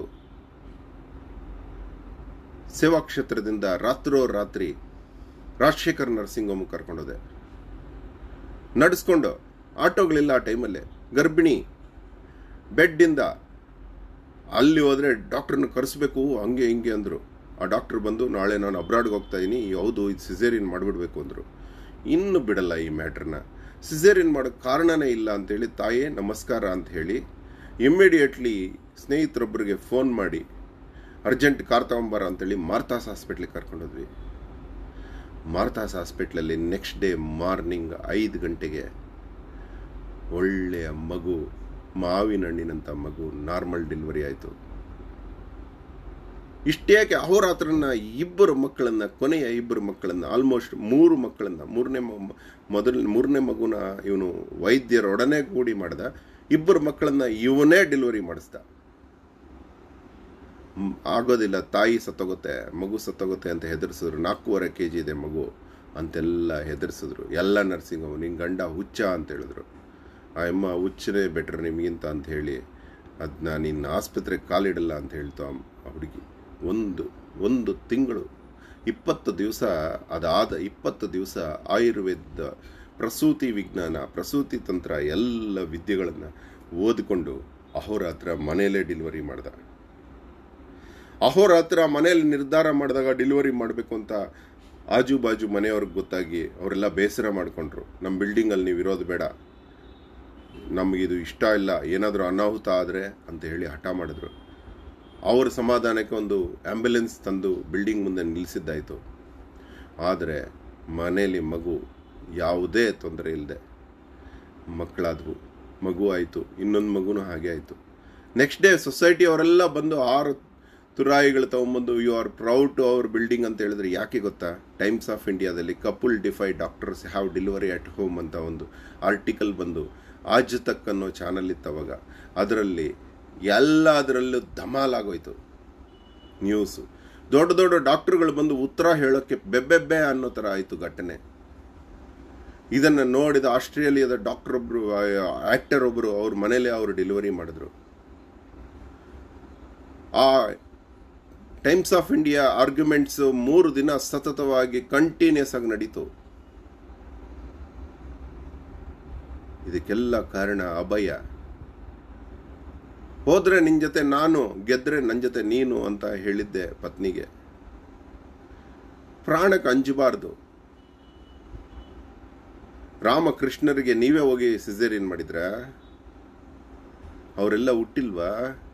ಸೇವಾ ಕ್ಷೇತ್ರದಿಂದ ರಾತ್ರೋ ರಾತ್ರಿ ರಾಜಶೇಖರ್ ನರ್ಸಿಂಗ್ ಹೋಮ್ ಕರ್ಕೊಂಡೋದೆ. ನಡೆಸ್ಕೊಂಡು, ಆಟೋಗಳಿಲ್ಲ ಆ ಟೈಮಲ್ಲಿ, ಗರ್ಭಿಣಿ ಬೆಡ್ಡಿಂದ ಅಲ್ಲಿ ಹೋದರೆ ಡಾಕ್ಟ್ರನ್ನ ಕರೆಸ್ಬೇಕು, ಹಂಗೆ ಹಿಂಗೆ ಅಂದರು. ಆ ಡಾಕ್ಟ್ರ್ ಬಂದು, ನಾಳೆ ನಾನು ಅಬ್ರಾಡ್ಗೆ ಹೋಗ್ತಾ ಇದ್ದೀನಿ, ಹೌದು ಇದು ಸಿಸೇರಿಯನ್ ಮಾಡಿಬಿಡ್ಬೇಕು ಅಂದರು. ಇನ್ನು ಬಿಡಲ್ಲ ಈ ಮ್ಯಾಟ್ರನ್ನ. ಸಿಸೇರಿಯನ್ ಮಾಡೋಕ್ಕೆ ಕಾರಣನೇ ಇಲ್ಲ ಅಂತೇಳಿ ತಾಯೇ ನಮಸ್ಕಾರ ಅಂತ ಹೇಳಿ ಇಮ್ಮಿಡಿಯೇಟ್ಲಿ ಸ್ನೇಹಿತರೊಬ್ಬರಿಗೆ ಫೋನ್ ಮಾಡಿ ಅರ್ಜೆಂಟ್ ಕಾರ್ ತಗೊಂಬಾರ ಅಂತೇಳಿ ಮಾರ್ಥಾಸ್ ಹಾಸ್ಪಿಟ್ಲಿಗೆ ಕರ್ಕೊಂಡೋದ್ವಿ. ಮಾರ್ಥಾಸ್ ಹಾಸ್ಪಿಟ್ಲಲ್ಲಿ ನೆಕ್ಸ್ಟ್ ಡೇ ಮಾರ್ನಿಂಗ್ ಐದು ಗಂಟೆಗೆ ಒಳ್ಳೆಯ ಮಗು, ಮಾವಿನ ಹಣ್ಣಿನಂಥ ಮಗು, ನಾರ್ಮಲ್ ಡೆಲಿವರಿ ಆಯಿತು. ಇಷ್ಟೇಕೆ ಅಹೋರಾತ್ರನ ಇಬ್ಬರು ಮಕ್ಕಳನ್ನ, ಕೊನೆಯ ಇಬ್ಬರು ಮಕ್ಕಳನ್ನ, ಆಲ್ಮೋಸ್ಟ್ ಮೂರು ಮಕ್ಕಳನ್ನ, ಮೂರನೇ ಮೊದಲ ಮೂರನೇ ಮಗುನ ಇವನು ವೈದ್ಯರೊಡನೆ ಕೂಡಿ ಮಾಡ್ದ. ಇಬ್ಬರು ಮಕ್ಕಳನ್ನ ಇವನೇ ಡೆಲಿವರಿ ಮಾಡಿಸ್ದ. ಆಗೋದಿಲ್ಲ, ತಾಯಿ ಸತ್ತೋಗುತ್ತೆ, ಮಗು ಸತ್ತೋಗುತ್ತೆ ಅಂತ ಹೆದರ್ಸಿದ್ರು. ನಾಲ್ಕೂವರೆ ಕೆ ಜಿ ಇದೆ ಮಗು ಅಂತೆಲ್ಲ ಹೆದರ್ಸಿದ್ರು ಎಲ್ಲ ನರ್ಸಿಂಗ್ ಹೋಮ್. ನಿನ್ನ ಗಂಡ ಹುಚ್ಚ ಅಂತ ಹೇಳಿದ್ರು. ಆ ಅಮ್ಮ ಹುಚ್ಚನೇ ಬೆಟ್ರ್ ನಿಮಗಿಂತ ಅಂತ ಹೇಳಿ ಅದನ್ನ ನಿನ್ನ ಆಸ್ಪತ್ರೆಗೆ ಕಾಲಿಡಲ್ಲ ಅಂತ ಹೇಳ್ತು ಆ ಹುಡುಗಿ. ಒಂದು ಒಂದು ತಿಂಗಳು ಇಪ್ಪತ್ತು ದಿವಸ ಅದಾದ ಇಪ್ಪತ್ತು ದಿವಸ ಆಯುರ್ವೇದ, ಪ್ರಸೂತಿ ವಿಜ್ಞಾನ, ಪ್ರಸೂತಿ ತಂತ್ರ ಎಲ್ಲ ವಿದ್ಯೆಗಳನ್ನು ಓದಿಕೊಂಡು ಅಹೋರಾತ್ರ ಮನೆಯಲ್ಲೇ ಡೆಲಿವರಿ ಮಾಡ್ದ. ಅಹೋರಾತ್ರ ಮನೆಯಲ್ಲಿ ನಿರ್ಧಾರ ಮಾಡಿದಾಗ ಡೆಲಿವರಿ ಮಾಡಬೇಕು ಅಂತ ಆಜು ಬಾಜು ಮನೆಯವ್ರಿಗೆ ಗೊತ್ತಾಗಿ ಅವರೆಲ್ಲ ಬೇಸರ ಮಾಡಿಕೊಂಡ್ರು. ನಮ್ಮ ಬಿಲ್ಡಿಂಗಲ್ಲಿ ನೀವು ಇರೋದು ಬೇಡ, ನಮಗಿದು ಇಷ್ಟ ಇಲ್ಲ, ಏನಾದರೂ ಅನಾಹುತ ಆದರೆ ಅಂತ ಹೇಳಿ ಹಠ ಮಾಡಿದ್ರು. ಅವರ ಸಮಾಧಾನಕ್ಕೆ ಒಂದು ಆ್ಯಂಬುಲೆನ್ಸ್ ತಂದು ಬಿಲ್ಡಿಂಗ್ ಮುಂದೆ ನಿಲ್ಲಿಸಿದ್ದಾಯಿತು. ಆದರೆ ಮನೆಯಲ್ಲಿ ಮಗು ಯಾವುದೇ ತೊಂದರೆ ಇಲ್ಲದೆ ಮಕ್ಕಳಾದವು, ಮಗು ಆಯಿತು, ಇನ್ನೊಂದು ಮಗುನೂ ಹಾಗೆ ಆಯಿತು. ನೆಕ್ಸ್ಟ್ ಡೇ ಸೊಸೈಟಿ ಅವರೆಲ್ಲ ಬಂದು ಆರು ತುರಾಯಿಗಳು ತೊಗೊಂಬಂದು you are proud to our building ಅಂತ ಹೇಳಿದ್ರೆ ಯಾಕೆ ಗೊತ್ತಾ? ಟೈಮ್ಸ್ ಆಫ್ ಇಂಡಿಯಾದಲ್ಲಿ couple defy doctors have delivery at home ಅಂತ ಒಂದು ಆರ್ಟಿಕಲ್ ಬಂದು ಆಜ್ ತಕ್ ಅನ್ನೋ ಚಾನಲ್ ಇತ್ತು ಅವಾಗ. ಅದರಲ್ಲಿ ಎಲ್ಲದರಲ್ಲೂ ಧಮಾಲಾಗೋಯ್ತು ನ್ಯೂಸು. ದೊಡ್ಡ ದೊಡ್ಡ ಡಾಕ್ಟರ್ಗಳು ಬಂದು ಉತ್ತರ ಹೇಳೋಕ್ಕೆ ಬೆಬ್ಬೆಬ್ಬೆ ಅನ್ನೋ ಥರ ಆಯಿತು ಘಟನೆ. ಇದನ್ನು ನೋಡಿದ ಆಸ್ಟ್ರೇಲಿಯಾದ ಡಾಕ್ಟರ್ ಒಬ್ಬರು, ಆ್ಯಕ್ಟರ್ ಒಬ್ಬರು, ಅವ್ರ ಮನೇಲಿ ಅವರು ಡೆಲಿವರಿ ಮಾಡಿದ್ರು. ಆ ಟೈಮ್ಸ್ ಆಫ್ ಇಂಡಿಯಾ ಆರ್ಗ್ಯುಮೆಂಟ್ಸ್ ಮೂರು ದಿನ ಸತತವಾಗಿ ಕಂಟಿನ್ಯೂಸ್ ಆಗಿ ನಡೀತು. ಇದಕ್ಕೆಲ್ಲ ಕಾರಣ ಅಭಯ. ಹೋದ್ರೆ ನಿನ್ನ ಜೊತೆ ನಾನು, ಗೆದ್ರೆ ನನ್ನ ಜೊತೆ ನೀನು ಅಂತ ಹೇಳಿದ್ದೆ ಪತ್ನಿಗೆ. ಪ್ರಾಣಕ್ಕೆ ಅಂಜಬಾರ್ದು. ರಾಮಕೃಷ್ಣರಿಗೆ ನೀವೇ ಹೋಗಿ ಸಿಸೇರಿಯನ್ ಮಾಡಿದ್ರ? ಅವರೆಲ್ಲ ಹುಟ್ಟಿಲ್ವಾ?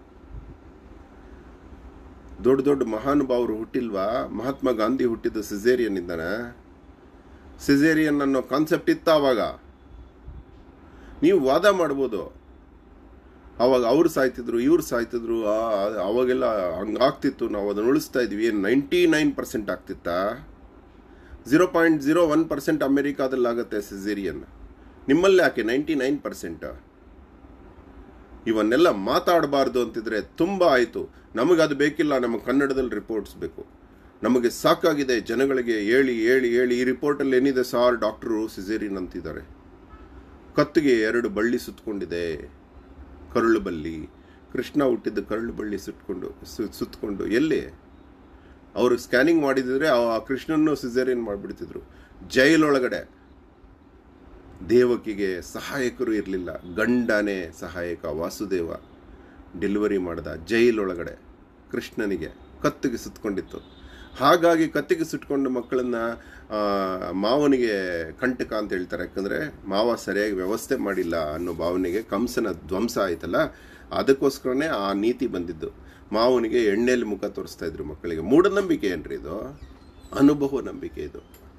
ದೊಡ್ಡ ದೊಡ್ಡ ಮಹಾನುಭಾವರು ಹುಟ್ಟಿಲ್ವಾ? ಮಹಾತ್ಮ ಗಾಂಧಿ ಹುಟ್ಟಿದ್ದು ಸಿಸೇರಿಯನ್ ಇಂದನ? ಸಿಸೇರಿಯನ್ ಅನ್ನೋ ಕಾನ್ಸೆಪ್ಟ್ ಇತ್ತ ಅವಾಗ? ನೀವು ವಾದ ಮಾಡ್ಬೋದು, ಅವಾಗ ಅವ್ರು ಸಾಯ್ತಿದ್ರು, ಇವ್ರು ಸಾಯ್ತಿದ್ರು, ಅವಾಗೆಲ್ಲ ಹಂಗಾಗ್ತಿತ್ತು, ನಾವು ಅದನ್ನು ಉಳಿಸ್ತಾ ಇದ್ವಿ. ಏನು ನೈಂಟಿ ನೈನ್ ಪರ್ಸೆಂಟ್ ಆಗ್ತಿತ್ತಾ? Zero point zero one percent ಅಮೆರಿಕಾದಲ್ಲಿ ಆಗುತ್ತೆ ಸಿಸೇರಿಯನ್. ನಿಮ್ಮಲ್ಲಿ ಯಾಕೆ ನೈಂಟಿ ನೈನ್ ಪರ್ಸೆಂಟ್? ಇವನ್ನೆಲ್ಲ ಮಾತಾಡಬಾರ್ದು ಅಂತಿದ್ರೆ ತುಂಬ ಆಯಿತು. ನಮಗದು ಬೇಕಿಲ್ಲ, ನಮಗೆ ಕನ್ನಡದಲ್ಲಿ ರಿಪೋರ್ಟ್ಸ್ ಬೇಕು. ನಮಗೆ ಸಾಕಾಗಿದೆ ಜನಗಳಿಗೆ ಹೇಳಿ ಹೇಳಿ ಹೇಳಿ. ಈ ರಿಪೋರ್ಟಲ್ಲಿ ಏನಿದೆ ಸಾರ್, ಡಾಕ್ಟ್ರು ಸಿಸೇರಿಯನ್ ಅಂತಿದ್ದಾರೆ. ಕತ್ತಿಗೆ ಎರಡು ಬಳ್ಳಿ ಸುತ್ತಕೊಂಡಿದೆ, ಕರುಳು ಬಳ್ಳಿ. ಕೃಷ್ಣ ಹುಟ್ಟಿದ್ದು ಕರುಳು ಬಳ್ಳಿ ಸುತ್ತಕೊಂಡು ಸುತ್ತಕೊಂಡು ಎಲ್ಲಿ? ಅವರು ಸ್ಕ್ಯಾನಿಂಗ್ ಮಾಡಿದ್ರೆ ಆ ಕೃಷ್ಣನ್ನು ಸಿಸೇರಿಯನ್ ಮಾಡಿಬಿಡ್ತಿದ್ರು. ಜೈಲೊಳಗಡೆ ದೇವಕಿಗೆ ಸಹಾಯಕರು ಇರಲಿಲ್ಲ, ಗಂಡನೇ ಸಹಾಯಕ ವಾಸುದೇವ ಡೆಲಿವರಿ ಮಾಡ್ದ ಜೈಲೊಳಗಡೆ. ಕೃಷ್ಣನಿಗೆ ಕತ್ತಿಗೆ ಸುತ್ತಕೊಂಡಿತ್ತು. ಹಾಗಾಗಿ ಕತ್ತಿಗೆ ಸುಟ್ಕೊಂಡು ಮಕ್ಕಳನ್ನ ಮಾವನಿಗೆ ಕಂಟಕ ಅಂತ ಹೇಳ್ತಾರೆ. ಯಾಕಂದರೆ ಮಾವ ಸರಿಯಾಗಿ ವ್ಯವಸ್ಥೆ ಮಾಡಿಲ್ಲ ಅನ್ನೋ ಭಾವನೆಗೆ ಕಂಸನ ಧ್ವಂಸ ಆಯ್ತಲ್ಲ, ಅದಕ್ಕೋಸ್ಕರನೇ ಆ ನೀತಿ ಬಂದಿದ್ದು. ಮಾವನಿಗೆ ಎಣ್ಣೆಯಲ್ಲಿ ಮುಖ ತೋರಿಸ್ತಾ ಇದ್ರು ಮಕ್ಕಳಿಗೆ. ಮೂಢನಂಬಿಕೆ ಏನ್ರಿ ಇದು? ಅನುಭವ ನಂಬಿಕೆ ಇದು.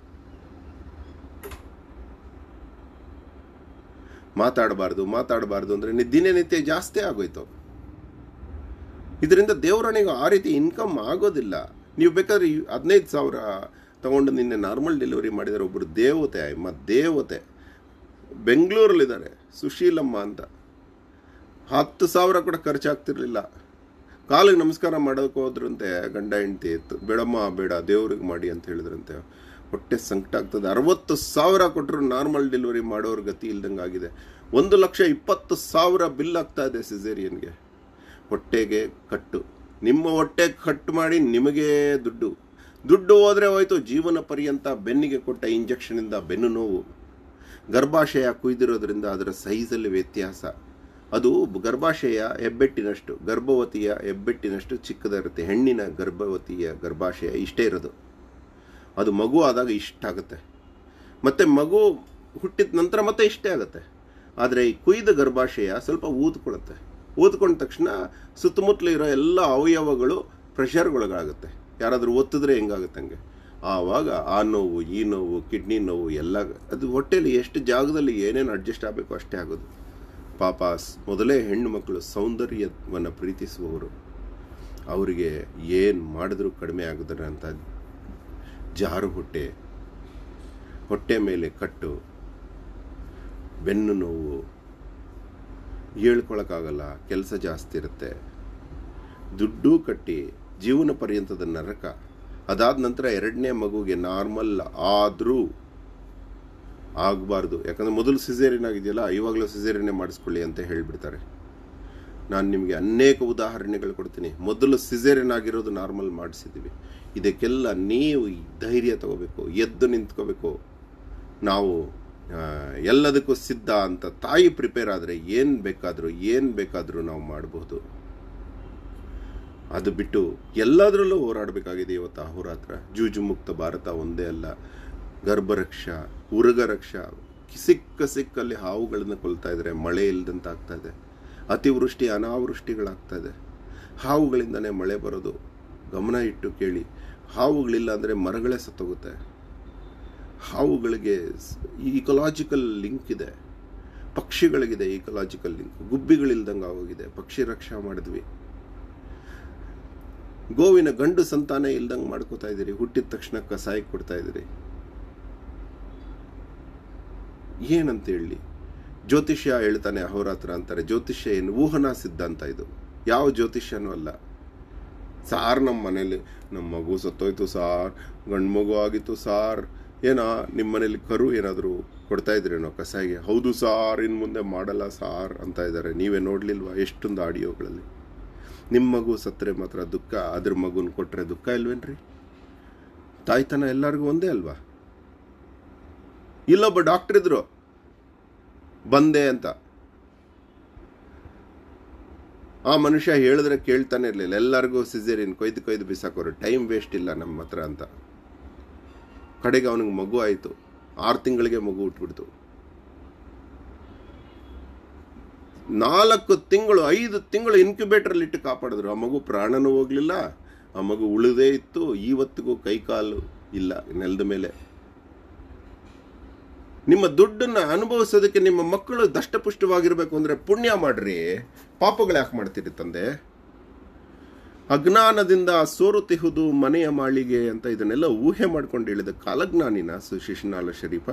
ಮಾತಾಡಬಾರ್ದು ಮಾತಾಡಬಾರ್ದು ಅಂದರೆ ದಿನನಿತ್ಯ ಜಾಸ್ತಿ ಆಗೋಯ್ತು. ಇದರಿಂದ ದೇವರನಿಗೆ ಆ ರೀತಿ ಇನ್ಕಮ್ ಆಗೋದಿಲ್ಲ. ನೀವು ಬೇಕಾದ್ರೆ ಹದಿನೈದು ಸಾವಿರ ತಗೊಂಡು ನಿನ್ನೆ ನಾರ್ಮಲ್ ಡೆಲಿವರಿ ಮಾಡಿದರೆ ಒಬ್ಬರು ದೇವತೆ, ಅಮ್ಮ ದೇವತೆ ಬೆಂಗಳೂರಲ್ಲಿದ್ದಾರೆ, ಸುಶೀಲಮ್ಮ ಅಂತ. ಹತ್ತು ಸಾವಿರ ಕೂಡ ಖರ್ಚಾಗ್ತಿರ್ಲಿಲ್ಲ. ಕಾಲಿಗೆ ನಮಸ್ಕಾರ ಮಾಡೋಕೆ ಹೋದ್ರಂತೆ ಗಂಡ ಹೆಂಡತಿ, ಬೇಡಮ್ಮ ಬೇಡ ದೇವ್ರಿಗೆ ಮಾಡಿ ಅಂತ ಹೇಳಿದ್ರಂತೆ. ಹೊಟ್ಟೆ ಸಂಕಟ ಆಗ್ತದೆ. ಅರವತ್ತು ಸಾವಿರ ಕೊಟ್ಟರು ನಾರ್ಮಲ್ ಡೆಲಿವರಿ ಮಾಡೋರ ಗತಿ ಇಲ್ದಂಗೆ ಆಗಿದೆ. ಒಂದು ಲಕ್ಷ ಇಪ್ಪತ್ತು ಸಾವಿರ ಬಿಲ್ ಆಗ್ತಾ ಇದೆ ಸಿಸೇರಿಯನ್ಗೆ. ಹೊಟ್ಟೆಗೆ ಕಟ್ಟು, ನಿಮ್ಮ ಹೊಟ್ಟೆಗೆ ಕಟ್ಟು ಮಾಡಿ ನಿಮಗೆ ದುಡ್ಡು ದುಡ್ಡು ಹೋದರೆ ಹೋಯ್ತು. ಜೀವನ ಪರ್ಯಂತ ಬೆನ್ನಿಗೆ ಕೊಟ್ಟ ಇಂಜೆಕ್ಷನಿಂದ ಬೆನ್ನು ನೋವು. ಗರ್ಭಾಶಯ ಕುಯ್ದಿರೋದ್ರಿಂದ ಅದರ ಸೈಜಲ್ಲಿ ವ್ಯತ್ಯಾಸ. ಅದು ಗರ್ಭಾಶಯ ಹೆಬ್ಬೆಟ್ಟಿನಷ್ಟು, ಗರ್ಭವತಿಯ ಹೆಬ್ಬೆಟ್ಟಿನಷ್ಟು ಚಿಕ್ಕದಾಗಿರುತ್ತೆ. ಹೆಣ್ಣಿನ ಗರ್ಭವತಿಯ ಗರ್ಭಾಶಯ ಇಷ್ಟೇ ಇರೋದು. ಅದು ಮಗು ಆದಾಗ ಇಷ್ಟಾಗುತ್ತೆ, ಮತ್ತು ಮಗು ಹುಟ್ಟಿದ ನಂತರ ಮತ್ತೆ ಇಷ್ಟೇ ಆಗುತ್ತೆ. ಆದರೆ ಈ ಕುಯ್ದ ಗರ್ಭಾಶಯ ಸ್ವಲ್ಪ ಊದ್ಕೊಳ್ಳುತ್ತೆ. ಊದ್ಕೊಂಡ ತಕ್ಷಣ ಸುತ್ತಮುತ್ತಲು ಇರೋ ಎಲ್ಲ ಅವಯವಗಳು ಪ್ರೆಷರ್ಗೊಳಗಾಗುತ್ತೆ. ಯಾರಾದರೂ ಒತ್ತಿದ್ರೆ ಹೆಂಗಾಗುತ್ತೆ ಹಂಗೆ. ಆವಾಗ ಆ ನೋವು, ಈ ನೋವು, ಕಿಡ್ನಿ ನೋವು ಎಲ್ಲ ಅದು ಹೊಟ್ಟೆಯಲ್ಲಿ ಎಷ್ಟು ಜಾಗದಲ್ಲಿ ಏನೇನು ಅಡ್ಜಸ್ಟ್ ಆಗಬೇಕು ಅಷ್ಟೇ ಆಗೋದು. ಪಾಪ ಮೊದಲೇ ಹೆಣ್ಣು ಮಕ್ಕಳು ಸೌಂದರ್ಯವನ್ನು ಪ್ರೀತಿಸುವವರು, ಅವರಿಗೆ ಏನು ಮಾಡಿದ್ರೂ ಕಡಿಮೆ ಆಗೋದ್ರ ಅಂತ ಜಾರು ಹೊಟ್ಟೆ, ಹೊಟ್ಟೆ ಮೇಲೆ ಕಟ್ಟು, ಬೆನ್ನು ನೋವು, ಹೇಳ್ಕೊಳಕ್ಕಾಗಲ್ಲ, ಕೆಲಸ ಜಾಸ್ತಿ ಇರುತ್ತೆ, ದುಡ್ಡು ಕಟ್ಟಿ ಜೀವನ ಪರ್ಯಂತದ ನರಕ. ಅದಾದ ನಂತರ ಎರಡನೇ ಮಗುಗೆ ನಾರ್ಮಲ್ ಆದರೂ ಆಗಬಾರ್ದು. ಯಾಕಂದರೆ ಮೊದಲು ಸಿಸೇರಿಯನ್ ಆಗಿದೆಯಲ್ಲ, ಇವಾಗಲೂ ಸಿಸೇರಿಯನ್ನೇ ಮಾಡಿಸ್ಕೊಳ್ಳಿ ಅಂತ ಹೇಳಿಬಿಡ್ತಾರೆ. ನಾನು ನಿಮಗೆ ಅನೇಕ ಉದಾಹರಣೆಗಳು ಕೊಡ್ತೀನಿ. ಮೊದಲು ಸಿಸೇರಿಯನ್ ಆಗಿರೋದು ನಾರ್ಮಲ್ ಮಾಡಿಸಿದ್ದೀವಿ. ಇದಕ್ಕೆಲ್ಲ ನೀವು ಧೈರ್ಯ ತಗೋಬೇಕು, ಎದ್ದು ನಿಂತ್ಕೋಬೇಕು. ನಾವು ಎಲ್ಲದಕ್ಕೂ ಸಿದ್ಧ ಅಂತ ತಾಯಿ ಪ್ರಿಪೇರ್ ಆದರೆ ಏನು ಬೇಕಾದರೂ ಏನು ಬೇಕಾದರೂ ನಾವು ಮಾಡಬಹುದು. ಅದು ಬಿಟ್ಟು ಎಲ್ಲದರಲ್ಲೂ ಹೋರಾಡಬೇಕಾಗಿದೆ ಇವತ್ತು ಅಹೋರಾತ್ರ. ಜೂಜು ಮುಕ್ತ ಭಾರತ ಒಂದೇ ಅಲ್ಲ, ಗರ್ಭರಕ್ಷಾ, ಉರುಗ ರಕ್ಷಾ, ಸಿಕ್ಕ ಸಿಕ್ಕಲ್ಲಿ ಹಾವುಗಳನ್ನು ಕೊಲ್ತಾ ಇದ್ದಾರೆ, ಮಳೆ ಇಲ್ಲದಂತ ಆಗ್ತಾ ಇದೆ, ಅತಿವೃಷ್ಟಿ ಅನಾವೃಷ್ಟಿಗಳಾಗ್ತಾ ಇದೆ. ಹಾವುಗಳಿಂದನೇ ಮಳೆ ಬರೋದು, ಗಮನ ಇಟ್ಟು ಕೇಳಿ. ಹಾವುಗಳಿಲ್ಲ ಅಂದರೆ ಮರಗಳೇ ಸತ್ತೋಗುತ್ತೆ. ಹಾವುಗಳಿಗೆ ಈಕಲಾಜಿಕಲ್ ಲಿಂಕ್ ಇದೆ, ಪಕ್ಷಿಗಳಿಗಿದೆ ಈಕಲಾಜಿಕಲ್ ಲಿಂಕ್. ಗುಬ್ಬಿಗಳಿಲ್ದಂಗೆ ಆಗೋಗಿದೆ, ಪಕ್ಷಿ ರಕ್ಷಾ ಮಾಡಿದ್ವಿ. ಗೋವಿನ ಗಂಡು ಸಂತಾನ ಇಲ್ದಂಗೆ ಮಾಡ್ಕೋತಾ ಇದ್ದೀರಿ, ಹುಟ್ಟಿದ ತಕ್ಷಣ ಕಸಾಯಿ ಕೊಡ್ತಾ ಇದ್ದೀರಿ. ಏನಂತ ಹೇಳಿ? ಜ್ಯೋತಿಷ್ಯ ಹೇಳ್ತಾನೆ ಅಹೋರಾತ್ರ ಅಂತಾರೆ. ಜ್ಯೋತಿಷ್ಯ ಏನು? ಊಹನಾ ಸಿದ್ಧಾಂತ ಇದು, ಯಾವ ಜ್ಯೋತಿಷ್ಯನೂ ಅಲ್ಲ. ಸಾರ್ ನಮ್ಮ ಮನೇಲಿ ನಮ್ಮ ಮಗು ಸತ್ತೋಯ್ತು ಸಾರ್, ಗಂಡು ಮಗು ಆಗಿತ್ತು ಸಾರ್, ಏನೋ ನಿಮ್ಮ ಮನೇಲಿ ಕರು ಏನಾದರೂ ಕೊಡ್ತಾ ಇದ್ರೇನೋ ಕಸಾಯಿಗೆ? ಹೌದು ಸಾರ್, ಇನ್ನು ಮುಂದೆ ಮಾಡಲ್ಲ ಸಾರ್ ಅಂತ ಇದ್ದಾರೆ. ನೀವೇ ನೋಡ್ಲಿಲ್ವಾ ಎಷ್ಟೊಂದು ಆಡಿಯೋಗಳಲ್ಲಿ? ನಿಮ್ಮ ಮಗು ಸತ್ತರೆ ಮಾತ್ರ ದುಃಖ, ಅದ್ರ ಮಗುನ ಕೊಟ್ಟರೆ ದುಃಖ ಇಲ್ವೇನ್ರಿ? ತಾಯ್ತನ ಎಲ್ಲರಿಗೂ ಒಂದೇ ಅಲ್ವಾ? ಇಲ್ಲೊಬ್ಬ ಡಾಕ್ಟರ್ ಇದ್ರು, ಬಂದೆ ಅಂತ. ಆ ಮನುಷ್ಯ ಹೇಳಿದ್ರೆ ಕೇಳ್ತಾನೆ ಇರಲಿಲ್ಲ, ಎಲ್ಲರಿಗೂ ಸಿಸೇರಿಯನ್ ಕೊಯ್ದು ಕೊಯ್ದು ಬಿಸಾಕೋರು, ಟೈಮ್ ವೇಸ್ಟ್ ಇಲ್ಲ ನಮ್ಮ ಹತ್ರ ಅಂತ. ಕಡೆಗೆ ಅವನಿಗೆ ಮಗು ಆಯಿತು, ಆರು ತಿಂಗಳಿಗೆ ಮಗು ಹುಟ್ಬಿಡ್ತು. ನಾಲ್ಕು ತಿಂಗಳು ಐದು ತಿಂಗಳು ಇನ್ಕ್ಯುಬೇಟರ್ಲ್ಲಿ ಇಟ್ಟು ಕಾಪಾಡಿದ್ರು. ಆ ಮಗು ಪ್ರಾಣನೂ ಹೋಗ್ಲಿಲ್ಲ, ಆ ಮಗು ಉಳಿದೇ ಇತ್ತು. ಇವತ್ತಿಗೂ ಕೈಕಾಲು ಇಲ್ಲ ನೆಲದ ಮೇಲೆ. ನಿಮ್ಮ ದುಡ್ಡನ್ನ ಅನುಭವಿಸೋದಕ್ಕೆ ನಿಮ್ಮ ಮಕ್ಕಳು ದಷ್ಟಪುಷ್ಟವಾಗಿರ್ಬೇಕು ಅಂದ್ರೆ ಪುಣ್ಯ ಮಾಡ್ರಿ, ಪಾಪಗಳು ಯಾಕೆ ಮಾಡ್ತೀರಿ ತಂದೆ? ಅಜ್ಞಾನದಿಂದ ಸೋರುತಿಹುದು ಮನೆಯ ಮಾಳಿಗೆ ಅಂತ ಇದನ್ನೆಲ್ಲ ಊಹೆ ಮಾಡ್ಕೊಂಡು ಹೇಳಿದ ಕಾಲಜ್ಞಾನಿನ ಶಿಶುನಾಳ ಶರೀಫ.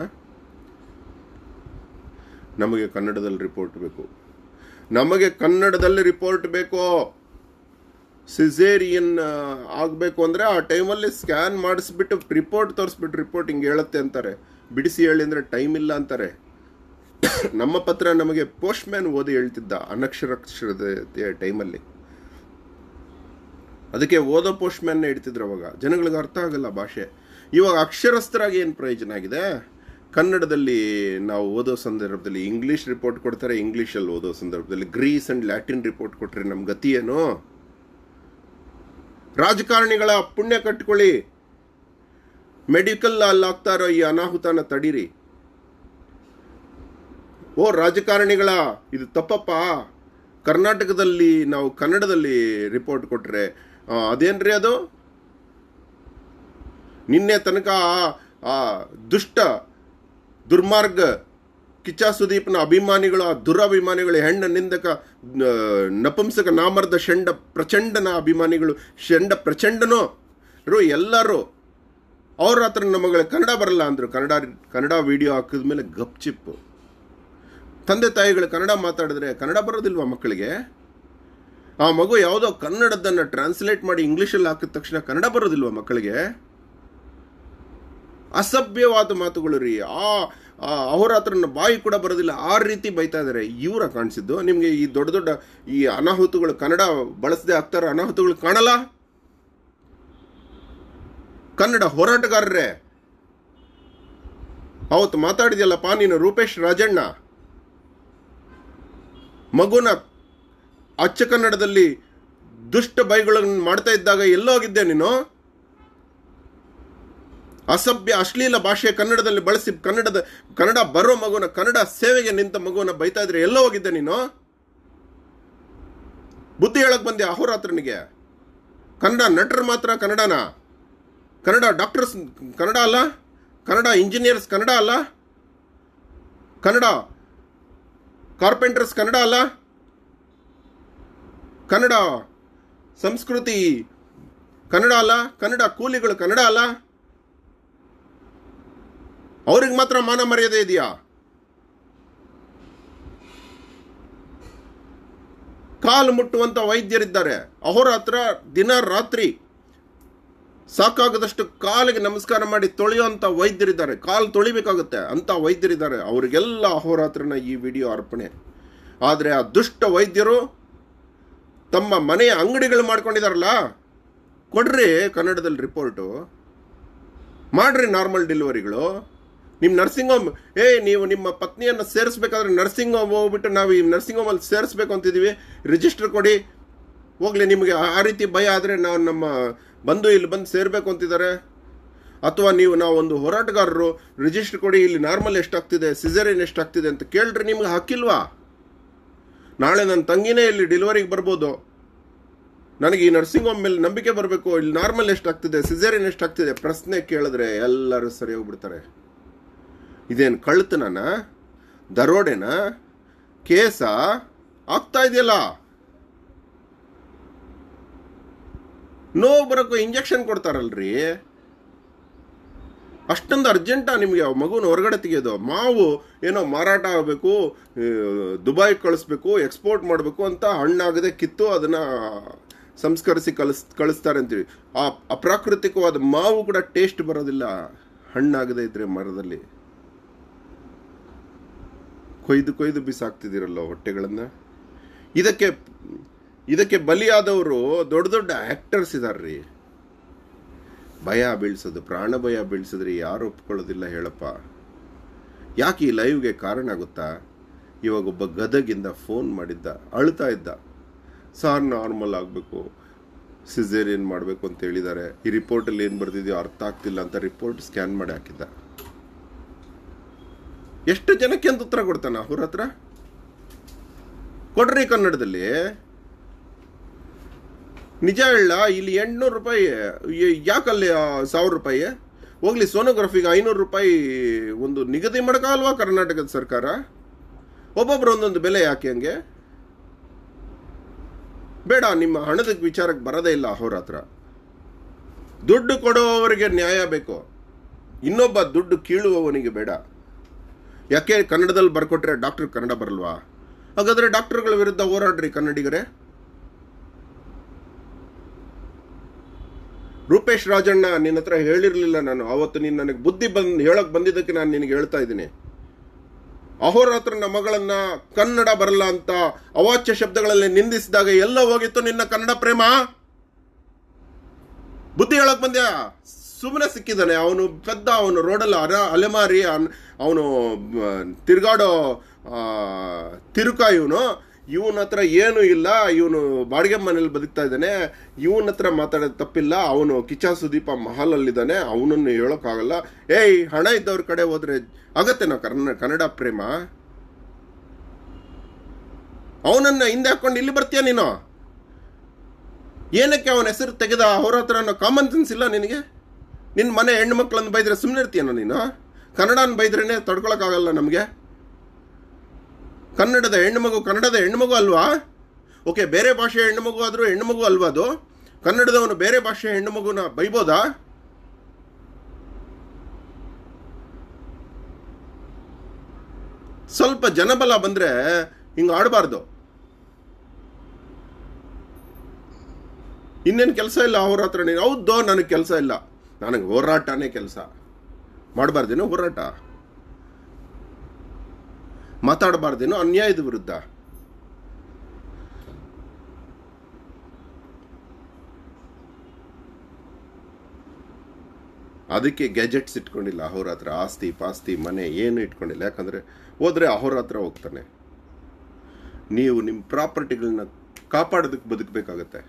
ನಮಗೆ ಕನ್ನಡದಲ್ಲಿ ರಿಪೋರ್ಟ್ ಬೇಕು, ನಮಗೆ ಕನ್ನಡದಲ್ಲಿ ರಿಪೋರ್ಟ್ ಬೇಕು. ಸಿಸೇರಿಯನ್ ಆಗಬೇಕು ಅಂದ್ರೆ ಆ ಟೈಮಲ್ಲಿ ಸ್ಕ್ಯಾನ್ ಮಾಡಿಸ್ಬಿಟ್ಟು ರಿಪೋರ್ಟ್ ತೋರಿಸ್ಬಿಟ್ಟು ರಿಪೋರ್ಟ್ ಹಿಂಗೆ ಹೇಳುತ್ತೆ ಅಂತಾರೆ. ಬಿಡಿಸಿ ಹೇಳಿ ಅಂದ್ರೆ ಟೈಮ್ ಇಲ್ಲ ಅಂತಾರೆ. ನಮ್ಮ ಪತ್ರ ನಮಗೆ ಪೋಸ್ಟ್ ಮ್ಯಾನ್ ಓದಿ ಹೇಳ್ತಿದ್ದ ಅನಕ್ಷರಕ್ಷರತೆಯ ಟೈಮಲ್ಲಿ. ಅದಕ್ಕೆ ಓದೋ ಪೋಸ್ಟ್ ಮ್ಯಾನ್ ಇಡ್ತಿದ್ರು ಅವಾಗ. ಜನಗಳಿಗೆ ಅರ್ಥ ಆಗಲ್ಲ ಭಾಷೆ. ಇವಾಗ ಅಕ್ಷರಸ್ಥರಾಗಿ ಏನು ಪ್ರಯೋಜನ ಆಗಿದೆ? ಕನ್ನಡದಲ್ಲಿ ನಾವು ಓದೋ ಸಂದರ್ಭದಲ್ಲಿ ಇಂಗ್ಲಿಷ್ ರಿಪೋರ್ಟ್ ಕೊಡ್ತಾರೆ, ಇಂಗ್ಲಿಷಲ್ಲಿ ಓದೋ ಸಂದರ್ಭದಲ್ಲಿ ಗ್ರೀಸ್ ಅಂಡ್ ಲ್ಯಾಟಿನ್ ರಿಪೋರ್ಟ್ ಕೊಟ್ರೆ ನಮ್ ಗತಿ ಏನು? ರಾಜಕಾರಣಿಗಳ ಪುಣ್ಯ ಕಟ್ಕೊಳ್ಳಿ, ಮೆಡಿಕಲ್ ಅಲ್ಲಿ ಆಗ್ತಾ ಇರೋ ಈ ಅನಾಹುತನ ತಡೀರಿ. ಓ ರಾಜಕಾರಣಿಗಳ ಇದು ತಪ್ಪಪ್ಪ, ಕರ್ನಾಟಕದಲ್ಲಿ ನಾವು ಕನ್ನಡದಲ್ಲಿ ರಿಪೋರ್ಟ್ ಕೊಟ್ರೆ ಅದೇನ್ರಿ ಅದು? ನಿನ್ನೆ ತನಕ ಆ ದುಷ್ಟ ದುರ್ಮಾರ್ಗ ಕಿಚ್ಚ ಸುದೀಪ್ನ ಅಭಿಮಾನಿಗಳು, ಆ ದುರಭಿಮಾನಿಗಳು, ಹೆಣ್ಣ ನಿಂದಕ ನಪುಂಸಕ ನಾಮರ್ದ ಷಂಡ ಪ್ರಚಂಡನ ಅಭಿಮಾನಿಗಳು, ಷಂಡ ಪ್ರಚಂಡನೋ ಎಲ್ಲರೂ ಅವ್ರ ಹತ್ರ ನಮಗೆ ಕನ್ನಡ ಬರಲ್ಲ ಅಂದ್ರು. ಕನ್ನಡ ಕನ್ನಡ ವಿಡಿಯೋ ಹಾಕಿದ್ಮೇಲೆ ಗಪ್ಚಿಪ್ಪು. ತಂದೆ ತಾಯಿಗಳು ಕನ್ನಡ ಮಾತಾಡಿದ್ರೆ ಕನ್ನಡ ಬರೋದಿಲ್ವಾ ಮಕ್ಕಳಿಗೆ? ಆ ಮಗು ಯಾವುದೋ ಕನ್ನಡದನ್ನ ಟ್ರಾನ್ಸ್ಲೇಟ್ ಮಾಡಿ ಇಂಗ್ಲಿಷಲ್ಲಿ ಹಾಕಿದ ತಕ್ಷಣ ಕನ್ನಡ ಬರೋದಿಲ್ವಾ ಮಕ್ಕಳಿಗೆ? ಅಸಭ್ಯವಾದ ಮಾತುಗಳು ರೀ. ಆ ಅವರ ಹತ್ರ ಬಾಯಿ ಕೂಡ ಬರೋದಿಲ್ಲ, ಆ ರೀತಿ ಬೈತಾ ಇದಾರೆ. ಇವರ ಕಾಣಿಸಿದ್ದು ನಿಮ್ಗೆ ಈ ದೊಡ್ಡ ದೊಡ್ಡ ಈ ಅನಾಹುತಗಳು ಕನ್ನಡ ಬಳಸದೆ ಆಗ್ತಾರ ಅನಾಹುತಗಳು ಕಾಣಲ್ಲ? ಕನ್ನಡ ಹೋರಾಟಗಾರರೇ, ಅವತ್ತು ಮಾತಾಡಿದ್ಯಲ್ಲಪ್ಪ ನೀನು ರೂಪೇಶ್ ರಾಜಣ್ಣ, ಮಗುನ ಅಚ್ಚ ಕನ್ನಡದಲ್ಲಿ ದುಷ್ಟ ಬೈಗಳನ್ನು ಮಾಡ್ತಾ ಇದ್ದಾಗ ಎಲ್ಲೋಗಿದ್ದೆ ನೀನು? ಅಸಭ್ಯ ಅಶ್ಲೀಲ ಭಾಷೆ ಕನ್ನಡದಲ್ಲಿ ಬಳಸಿ ಕನ್ನಡದ ಕನ್ನಡ ಬರೋ ಮಗುನ, ಕನ್ನಡ ಸೇವೆಗೆ ನಿಂತ ಮಗುವನ್ನ ಬೈತಾ ಇದ್ರೆ ಎಲ್ಲೋ ಹೋಗಿದ್ದೆ ನೀನು? ಬುದ್ಧಿ ಹೇಳಕ್ ಬಂದೆ ಅಹೋರಾತ್ರನಿಗೆ? ಕನ್ನಡ ನಟರು ಮಾತ್ರ ಕನ್ನಡನ? ಕನ್ನಡ ಡಾಕ್ಟರ್ಸ್ ಕನ್ನಡ ಅಲ್ಲ? ಕನ್ನಡ ಇಂಜಿನಿಯರ್ಸ್ ಕನ್ನಡ ಅಲ್ಲ? ಕನ್ನಡ ಕಾರ್ಪೆಂಟರ್ಸ್ ಕನ್ನಡ ಅಲ್ಲ? ಕನ್ನಡ ಸಂಸ್ಕೃತಿ ಕನ್ನಡ ಅಲ್ಲ? ಕನ್ನಡ ಕೂಲಿಗಳು ಕನ್ನಡ ಅಲ್ಲ? ಅವ್ರಿಗೆ ಮಾತ್ರ ಮಾನ ಮರ್ಯಾದೆ ಇದೆಯಾ? ಕಾಲು ಮುಟ್ಟುವಂತ ವೈದ್ಯರಿದ್ದಾರೆ ಅಹೋರಾತ್ರ, ದಿನ ರಾತ್ರಿ ಸಾಕಾಗದಷ್ಟು ಕಾಲಿಗೆ ನಮಸ್ಕಾರ ಮಾಡಿ ತೊಳೆಯುವಂತ ವೈದ್ಯರಿದ್ದಾರೆ. ಕಾಲು ತೊಳಿಬೇಕಾಗುತ್ತೆ ಅಂತ ವೈದ್ಯರಿದ್ದಾರೆ. ಅವರಿಗೆಲ್ಲ ಅಹೋರಾತ್ರನ ಈ ವಿಡಿಯೋ ಅರ್ಪಣೆ. ಆದರೆ ಆ ದುಷ್ಟ ವೈದ್ಯರು ತಮ್ಮ ಮನೆಯ ಅಂಗಡಿಗಳು ಮಾಡ್ಕೊಂಡಿದಾರಲ್ಲ, ಕೊಡ್ರಿ ಕನ್ನಡದಲ್ಲಿ ರಿಪೋರ್ಟು ಮಾಡ್ರಿ, ನಾರ್ಮಲ್ ಡೆಲಿವರಿಗಳು ನಿಮ್ಮ ನರ್ಸಿಂಗ್ ಹೋಮ್, ಏ ನೀವು ನಿಮ್ಮ ಪತ್ನಿಯನ್ನು ಸೇರಿಸ್ಬೇಕಾದ್ರೆ ನರ್ಸಿಂಗ್ ಹೋಮ್ ಹೋಗ್ಬಿಟ್ಟು ನಾವು ಈ ನರ್ಸಿಂಗ್ ಹೋಮಲ್ಲಿ ಸೇರಿಸ್ಬೇಕು ಅಂತಿದ್ದೀವಿ, ರಿಜಿಸ್ಟರ್ ಕೊಡಿ ಹೋಗ್ಲಿ. ನಿಮಗೆ ಆ ರೀತಿ ಭಯ ಆದರೆ ನಾವು ನಮ್ಮ ಬಂದು ಇಲ್ಲಿ ಬಂದು ಸೇರಬೇಕು ಅಂತಿದ್ದಾರೆ. ಅಥವಾ ನೀವು ನಾವು ಒಂದು ಹೋರಾಟಗಾರರು, ರಿಜಿಸ್ಟರ್ ಕೊಡಿ, ಇಲ್ಲಿ ನಾರ್ಮಲ್ ಎಷ್ಟಾಗ್ತಿದೆ, ಸಿಸೇರಿಯನ್ ಎಷ್ಟಾಗ್ತಿದೆ ಅಂತ ಕೇಳ್ರಿ, ನಿಮ್ಗೆ ಹಾಕಿಲ್ವಾ? ನಾಳೆ ನನ್ನ ತಂಗಿನೇ ಇಲ್ಲಿ ಡೆಲಿವರಿಗೆ ಬರ್ಬೋದು, ನನಗೆ ಈ ನರ್ಸಿಂಗ್ ಹೋಮ್ ಮೇಲೆ ನಂಬಿಕೆ ಬರಬೇಕು, ಇಲ್ಲಿ ನಾರ್ಮಲ್ ಎಷ್ಟಾಗ್ತಿದೆ, ಸಿಸೇರಿಯನ್ ಎಷ್ಟಾಗ್ತಿದೆ ಪ್ರಶ್ನೆ ಕೇಳಿದ್ರೆ ಎಲ್ಲರೂ ಸರಿ ಹೋಗ್ಬಿಡ್ತಾರೆ. ಇದೇನು ಕಳ್ತನನ, ದರೋಡೆನ, ಕೇಸ ಆಗ್ತಾ ಇದೆಯಲ್ಲ? ನೋವು ಬರೋಕ್ಕೂ ಇಂಜೆಕ್ಷನ್ ಕೊಡ್ತಾರಲ್ರಿ, ಅಷ್ಟೊಂದು ಅರ್ಜೆಂಟಾ ನಿಮಗೆ ಮಗುನ ಹೊರಗಡೆ ತೆಗೆಯೋದು? ಮಾವು ಏನೋ ಮಾರಾಟ ಆಗಬೇಕು, ದುಬೈ ಕಳಿಸ್ಬೇಕು, ಎಕ್ಸ್ಪೋರ್ಟ್ ಮಾಡಬೇಕು ಅಂತ ಹಣ್ಣಾಗದೆ ಕಿತ್ತು ಅದನ್ನು ಸಂಸ್ಕರಿಸಿ ಕಳಿಸ್ ಕಳಿಸ್ತಾರೆ ಅಂತೀವಿ. ಆ ಅಪ್ರಾಕೃತಿಕವಾದ ಮಾವು ಕೂಡ ಟೇಸ್ಟ್ ಬರೋದಿಲ್ಲ ಹಣ್ಣಾಗದೆ ಇದ್ರೆ ಮರದಲ್ಲಿ. ಕೊಯ್ದು ಕೊಯ್ದು ಬಿಸಾಕ್ತಿದ್ದೀರಲ್ಲ ಹೊಟ್ಟೆಗಳನ್ನು. ಇದಕ್ಕೆ ಇದಕ್ಕೆ ಬಲಿಯಾದವರು ದೊಡ್ಡ ದೊಡ್ಡ ಆ್ಯಕ್ಟರ್ಸ್ ಇದಾರ್ರಿ. ಭಯ ಬೀಳ್ಸೋದು, ಪ್ರಾಣ ಭಯ ಬೀಳ್ಸಿದ್ರೆ ಯಾರು ಒಪ್ಕೊಳ್ಳೋದಿಲ್ಲ ಹೇಳಪ್ಪ. ಯಾಕೆ ಈ ಲೈವ್ಗೆ ಕಾರಣ ಗೊತ್ತಾ? ಇವಾಗ ಒಬ್ಬ ಗದಗಿಂದ ಫೋನ್ ಮಾಡಿದ್ದ, ಅಳ್ತಾ ಇದ್ದ, ಸಾರ್ ನಾರ್ಮಲ್ ಆಗಬೇಕು, ಸಿಸೇರಿಯನ್ ಮಾಡಬೇಕು ಅಂತ ಹೇಳಿದ್ದಾರೆ, ಈ ರಿಪೋರ್ಟಲ್ಲಿ ಏನು ಬರ್ತಿದೆಯೋ ಅರ್ಥ ಆಗ್ತಿಲ್ಲ ಅಂತ ರಿಪೋರ್ಟ್ ಸ್ಕ್ಯಾನ್ ಮಾಡಿ ಹಾಕಿದ್ದ. ಎಷ್ಟು ಜನಕ್ಕೆ ಅಂತ ಉತ್ತರ ಕೊಡ್ತಾನ ಅವ್ರ ಹತ್ರ? ಕೊಡ್ರಿ ಕನ್ನಡದಲ್ಲಿ. ನಿಜ ಹೇಳ, ಇಲ್ಲಿ ಎಂಟುನೂರು ರೂಪಾಯಿ ಯಾಕಲ್ಲಿ ಸಾವಿರ ರೂಪಾಯಿ ಹೋಗ್ಲಿ, ಸೋನೋಗ್ರಫಿಗೆ ಐನೂರು ರೂಪಾಯಿ ಒಂದು ನಿಗದಿ ಮಾಡೋಕ್ಕಾಗಲ್ವಾ ಕರ್ನಾಟಕದ ಸರ್ಕಾರ? ಒಬ್ಬೊಬ್ರು ಒಂದೊಂದು ಬೆಲೆ ಯಾಕೆ ಹಂಗೆ? ಬೇಡ, ನಿಮ್ಮ ಹಣದ ವಿಚಾರಕ್ಕೆ ಬರೋದೇ ಇಲ್ಲ ಅವ್ರ ಹತ್ರ. ದುಡ್ಡು ಕೊಡುವವರಿಗೆ ನ್ಯಾಯ ಬೇಕು, ಇನ್ನೊಬ್ಬ ದುಡ್ಡು ಕೀಳುವವನಿಗೆ ಬೇಡ. ಯಾಕೆ ಕನ್ನಡದಲ್ಲಿ ಬರ್ಕೊಟ್ರೆ ಡಾಕ್ಟರ್ ಕನ್ನಡ ಬರಲ್ವಾ? ಹಾಗಾದ್ರೆ ಡಾಕ್ಟರ್ಗಳ ವಿರುದ್ಧ ಹೋರಾಡ್ರಿ ಕನ್ನಡಿಗರೇ. ರೂಪೇಶ್ ರಾಜಣ್ಣ, ನಿನ್ನ ಹತ್ರ ಹೇಳಿರ್ಲಿಲ್ಲ ನಾನು ಅವತ್ತು, ನೀನು ನನಗೆ ಬುದ್ಧಿ ಬಂದು ಹೇಳಕ್ ಬಂದಿದ್ದಕ್ಕೆ ನಾನು ನಿನಗೆ ಹೇಳ್ತಾ ಇದ್ದೀನಿ. ಅಹೋರಾತ್ರನ ಮಗಳನ್ನ ಕನ್ನಡ ಬರಲ್ಲ ಅಂತ ಅವಾಚ್ಯ ಶಬ್ದಗಳಲ್ಲಿ ನಿಂದಿಸಿದಾಗ ಎಲ್ಲ ಹೋಗಿತ್ತು ನಿನ್ನ ಕನ್ನಡ ಪ್ರೇಮ? ಬುದ್ಧಿ ಹೇಳಕ್ ಬಂದ್ಯಾ? ಸುಮ್ಮನೆ ಸಿಕ್ಕಿದ್ದಾನೆ ಅವನು, ಪೆದ್ದ ಅವನು, ರೋಡಲ್ಲಿ ಅರ ಅಲೆಮಾರಿ ಅವನು, ತಿರ್ಗಾಡೋ ತಿರುಕ ಇವನು. ಇವನ ಹತ್ರ ಏನೂ ಇಲ್ಲ, ಇವನು ಬಾಡಿಗೆ ಮನೇಲಿ ಬದುಕ್ತಾ ಇದ್ದಾನೆ, ಇವನ ಹತ್ರ ಮಾತಾಡೋದು ತಪ್ಪಿಲ್ಲ, ಅವನು ಕಿಚ್ಚ ಸುದೀಪ ಮಹಲಲ್ಲಿದ್ದಾನೆ, ಅವನನ್ನು ಹೇಳೋಕ್ಕಾಗಲ್ಲ. ಏಯ್, ಹಣ ಇದ್ದವ್ರ ಕಡೆ ಹೋದ್ರೆ ಆಗತ್ತೇನೋ ಕನ್ನ ಕನ್ನಡ ಪ್ರೇಮ? ಅವನನ್ನ ಹಿಂದೆ ಹಾಕೊಂಡು ಇಲ್ಲಿ ಬರ್ತೀಯ ನೀನು? ಏನಕ್ಕೆ ಅವನ ಹೆಸರು ತೆಗೆದ ಅವ್ರ ಹತ್ರ ಅನ್ನೋ ಕಾಮನ್ ಸೆನ್ಸ್ ಇಲ್ಲ ನಿನಗೆ? ನಿನ್ನ ಮನೆ ಹೆಣ್ಣು ಮಕ್ಕಳನ್ನು ಬೈದ್ರೆ ಸುಮ್ಮನೆ ಇರ್ತೀಯನೋ ನೀನು? ಕನ್ನಡನ ಬೈದ್ರೇನೆ ತಡ್ಕೊಳಕ್ಕಾಗಲ್ಲ ನಮಗೆ. ಕನ್ನಡದ ಹೆಣ್ಣುಮಗು ಕನ್ನಡದ ಹೆಣ್ಣುಮಗು ಅಲ್ವಾ? ಓಕೆ, ಬೇರೆ ಭಾಷೆಯ ಹೆಣ್ಣುಮಗು ಆದರೂ ಹೆಣ್ಣುಮಗು ಅಲ್ವಾ ಅದು? ಕನ್ನಡದವನು ಬೇರೆ ಭಾಷೆಯ ಹೆಣ್ಣುಮಗುನ ಬೈಬೋದಾ? ಸ್ವಲ್ಪ ಜನಬಲ ಬಂದ್ರೆ ಹಿಂಗೆ ಆಡಬಾರ್ದು. ಇನ್ನೇನು ಕೆಲಸ ಇಲ್ಲ ಅವ್ರ ಹತ್ರ? ನೀನು ಹೌದೋ, ನನಗೆ ಕೆಲಸ ಇಲ್ಲ, ನನಗೆ ಹೋರಾಟನೇ ಕೆಲಸ. ಮಾಡಬಾರ್ದೇನೋ ಹೋರಾಟ? ಮಾತಾಡಬಾರ್ದೇನೋ ಅನ್ಯಾಯದ ವಿರುದ್ಧ? ಅದಕ್ಕೆ ಗ್ಯಾಜೆಟ್ಸ್ ಇಟ್ಕೊಂಡಿಲ್ಲ ಅವ್ರ ಹತ್ರ, ಆಸ್ತಿ ಪಾಸ್ತಿ ಮನೆ ಏನು ಇಟ್ಕೊಂಡಿಲ್ಲ. ಯಾಕಂದರೆ ಹೋದರೆ ಅವ್ರ ಹತ್ರ ಹೋಗ್ತಾನೆ. ನೀವು ನಿಮ್ಮ ಪ್ರಾಪರ್ಟಿಗಳನ್ನ ಕಾಪಾಡೋದಕ್ಕೆ ಬದುಕಬೇಕಾಗತ್ತೆ.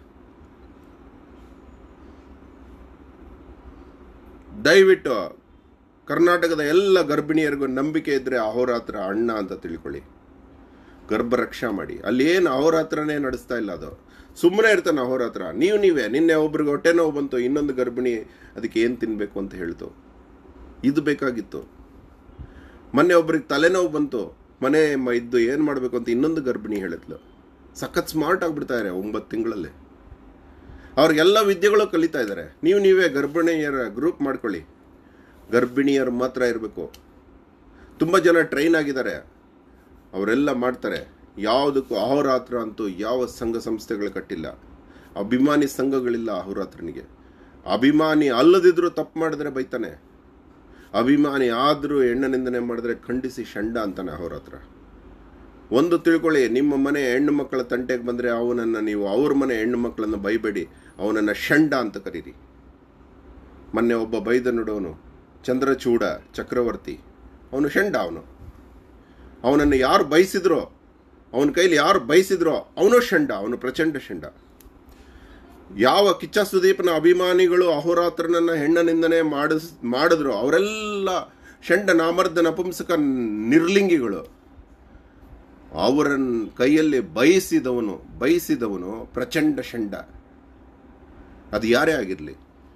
ದಯವಿಟ್ಟು ಕರ್ನಾಟಕದ ಎಲ್ಲ ಗರ್ಭಿಣಿಯರಿಗೂ ನಂಬಿಕೆ ಇದ್ದರೆ ಅಹೋರಾತ್ರ ಅಣ್ಣ ಅಂತ ತಿಳ್ಕೊಳ್ಳಿ, ಗರ್ಭ ರಕ್ಷಾ ಮಾಡಿ. ಅಲ್ಲಿ ಏನು ಅಹೋರಾತ್ರನೇ ನಡೆಸ್ತಾ ಇಲ್ಲ, ಅದು ಸುಮ್ಮನೆ ಇರ್ತಾನೆ ಅಹೋರಾತ್ರ. ನೀವು ನೀವೇ ನಿನ್ನೆ ಒಬ್ರಿಗೆ ಹೊಟ್ಟೆ ನೋವು ಬಂತು, ಇನ್ನೊಂದು ಗರ್ಭಿಣಿ ಅದಕ್ಕೆ ಏನು ತಿನ್ನಬೇಕು ಅಂತ ಹೇಳ್ತು, ಇದು ಬೇಕಾಗಿತ್ತು. ಮೊನ್ನೆ ಒಬ್ರಿಗೆ ತಲೆನೋವು ಬಂತು, ಮನೆ ಇದ್ದು ಏನು ಮಾಡಬೇಕು ಅಂತ ಇನ್ನೊಂದು ಗರ್ಭಿಣಿ ಹೇಳಿದ್ಲು. ಸಖತ್ ಸ್ಮಾರ್ಟ್ ಆಗಿಬಿಡ್ತಾರೆ ಒಂಬತ್ತು ತಿಂಗಳಲ್ಲಿ. ಅವ್ರಿಗೆಲ್ಲ ವಿದ್ಯೆಗಳು ಕಲಿತಾ ಇದ್ದಾರೆ. ನೀವು ನೀವೇ ಗರ್ಭಿಣಿಯರ ಗ್ರೂಪ್ ಮಾಡ್ಕೊಳ್ಳಿ, ಗರ್ಭಿಣಿಯರು ಮಾತ್ರ ಇರಬೇಕು. ತುಂಬ ಜನ ಟ್ರೈನ್ ಆಗಿದ್ದಾರೆ, ಅವರೆಲ್ಲ ಮಾಡ್ತಾರೆ. ಯಾವುದಕ್ಕೂ ಅಹೋರಾತ್ರ ಅಂತೂ ಯಾವ ಸಂಘ ಸಂಸ್ಥೆಗಳು ಕಟ್ಟಿಲ್ಲ, ಅಭಿಮಾನಿ ಸಂಘಗಳಿಲ್ಲ ಅಹೋರಾತ್ರನಿಗೆ. ಅಭಿಮಾನಿ ಅಲ್ಲದಿದ್ರೂ ತಪ್ಪು ಮಾಡಿದ್ರೆ ಬೈತಾನೆ, ಅಭಿಮಾನಿ ಆದರೂ ಹೆಣ್ಣು ನಿಂದನೆ ಮಾಡಿದ್ರೆ ಖಂಡಿಸಿ ಷಂಡ ಅಂತಾನೆ ಅಹೋರಾತ್ರ. ಒಂದು ತಿಳ್ಕೊಳ್ಳಿ, ನಿಮ್ಮ ಮನೆ ಹೆಣ್ಣು ಮಕ್ಕಳ ತಂಟೆಗೆ ಬಂದರೆ ಅವನನ್ನು ನೀವು ಅವ್ರ ಮನೆ ಹೆಣ್ಣು ಮಕ್ಕಳನ್ನು ಬೈಬೇಡಿ, ಅವನನ್ನು ಷಂಡ ಅಂತ ಕರೀರಿ. ಮೊನ್ನೆ ಒಬ್ಬ ಬೈದ ನೋಡೋನು ಚಂದ್ರಚೂಡ ಚಕ್ರವರ್ತಿ, ಅವನು ಷಂಡ. ಅವನು ಅವನನ್ನು ಯಾರು ಬಯಸಿದ್ರೋ, ಅವನ ಕೈಲಿ ಯಾರು ಬಯಸಿದ್ರೋ ಅವನು ಷಂಡ, ಅವನು ಪ್ರಚಂಡ ಷಂಡ. ಯಾವ ಕಿಚ್ಚ ಸುದೀಪ್ನ ಅಭಿಮಾನಿಗಳು ಅಹೋರಾತ್ರನನ್ನ ಹೆಣ್ಣನಿಂದನೇ ಮಾಡಿಸ್ ಮಾಡಿದ್ರು ಅವರೆಲ್ಲ ಷಂಡ, ನಾಮರ್ದ, ನಪುಂಸಕ, ನಿರ್ಲಿಂಗಿಗಳು. ಅವರನ್ನ ಕೈಯಲ್ಲಿ ಬಯಸಿದವನು ಬಯಸಿದವನು ಪ್ರಚಂಡ ಷಂಡ. ಅದು ಯಾರೇ ಆಗಿರಲಿ.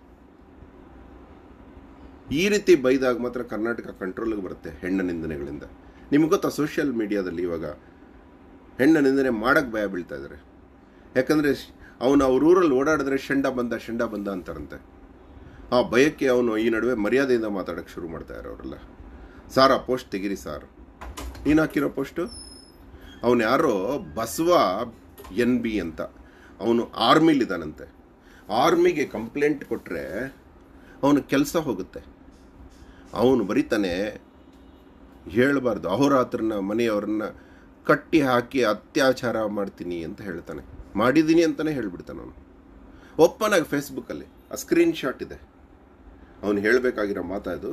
ಈ ರೀತಿ ಬೈದಾಗ ಮಾತ್ರ ಕರ್ನಾಟಕ ಕಂಟ್ರೋಲ್ಗೆ ಬರುತ್ತೆ ಹೆಣ್ಣ ನಿಂದನೆಗಳಿಂದ. ನಿಮ್ಗೆ ಗೊತ್ತಾ, ಸೋಷಿಯಲ್ ಮೀಡಿಯಾದಲ್ಲಿ ಇವಾಗ ಹೆಣ್ಣ ನಿಂದನೆ ಮಾಡಕ್ಕೆ ಭಯ ಬೀಳ್ತಾ ಇದ್ದಾರೆ. ಯಾಕಂದರೆ ಅವನು ಅವ್ರ ಊರಲ್ಲಿ ಓಡಾಡಿದ್ರೆ ಷಂಡ ಬಂದ ಷಂಡ ಬಂದ ಅಂತಾರಂತೆ. ಆ ಭಯಕ್ಕೆ ಅವನು ಈ ನಡುವೆ ಮರ್ಯಾದೆಯಿಂದ ಮಾತಾಡೋಕ್ಕೆ ಶುರು ಮಾಡ್ತಾ ಇದ್ದಾರೆ ಅವರೆಲ್ಲ. ಸಾರ್ ಆ ಪೋಸ್ಟ್ ತೆಗಿರಿ ಸಾರ್. ನೀನು ಹಾಕಿರೋ ಪೋಸ್ಟು ಅವನು ಯಾರೋ ಬಸವ ಎನ್ ಬಿ ಅಂತ, ಅವನು ಆರ್ಮಿಲಿದ್ದಾನಂತೆ. ಆರ್ಮಿಗೆ ಕಂಪ್ಲೇಂಟ್ ಕೊಟ್ಟರೆ ಅವನ ಕೆಲಸ ಹೋಗುತ್ತೆ. ಅವನು ಬರೀತಾನೆ ಹೇಳಬಾರ್ದು, ಅಹೋರಾತ್ರನ ಮನೆಯವ್ರನ್ನ ಕಟ್ಟಿ ಹಾಕಿ ಅತ್ಯಾಚಾರ ಮಾಡ್ತೀನಿ ಅಂತ ಹೇಳ್ತಾನೆ. ಮಾಡಿದ್ದೀನಿ ಅಂತಲೇ ಹೇಳ್ಬಿಡ್ತಾನೆ ಅವನು ಓಪನ್ ಆಗಿ ಫೇಸ್ಬುಕ್ಕಲ್ಲಿ. ಆ ಸ್ಕ್ರೀನ್ ಶಾಟ್ ಇದೆ. ಅವನು ಹೇಳಬೇಕಾಗಿರೋ ಮಾತಾದು,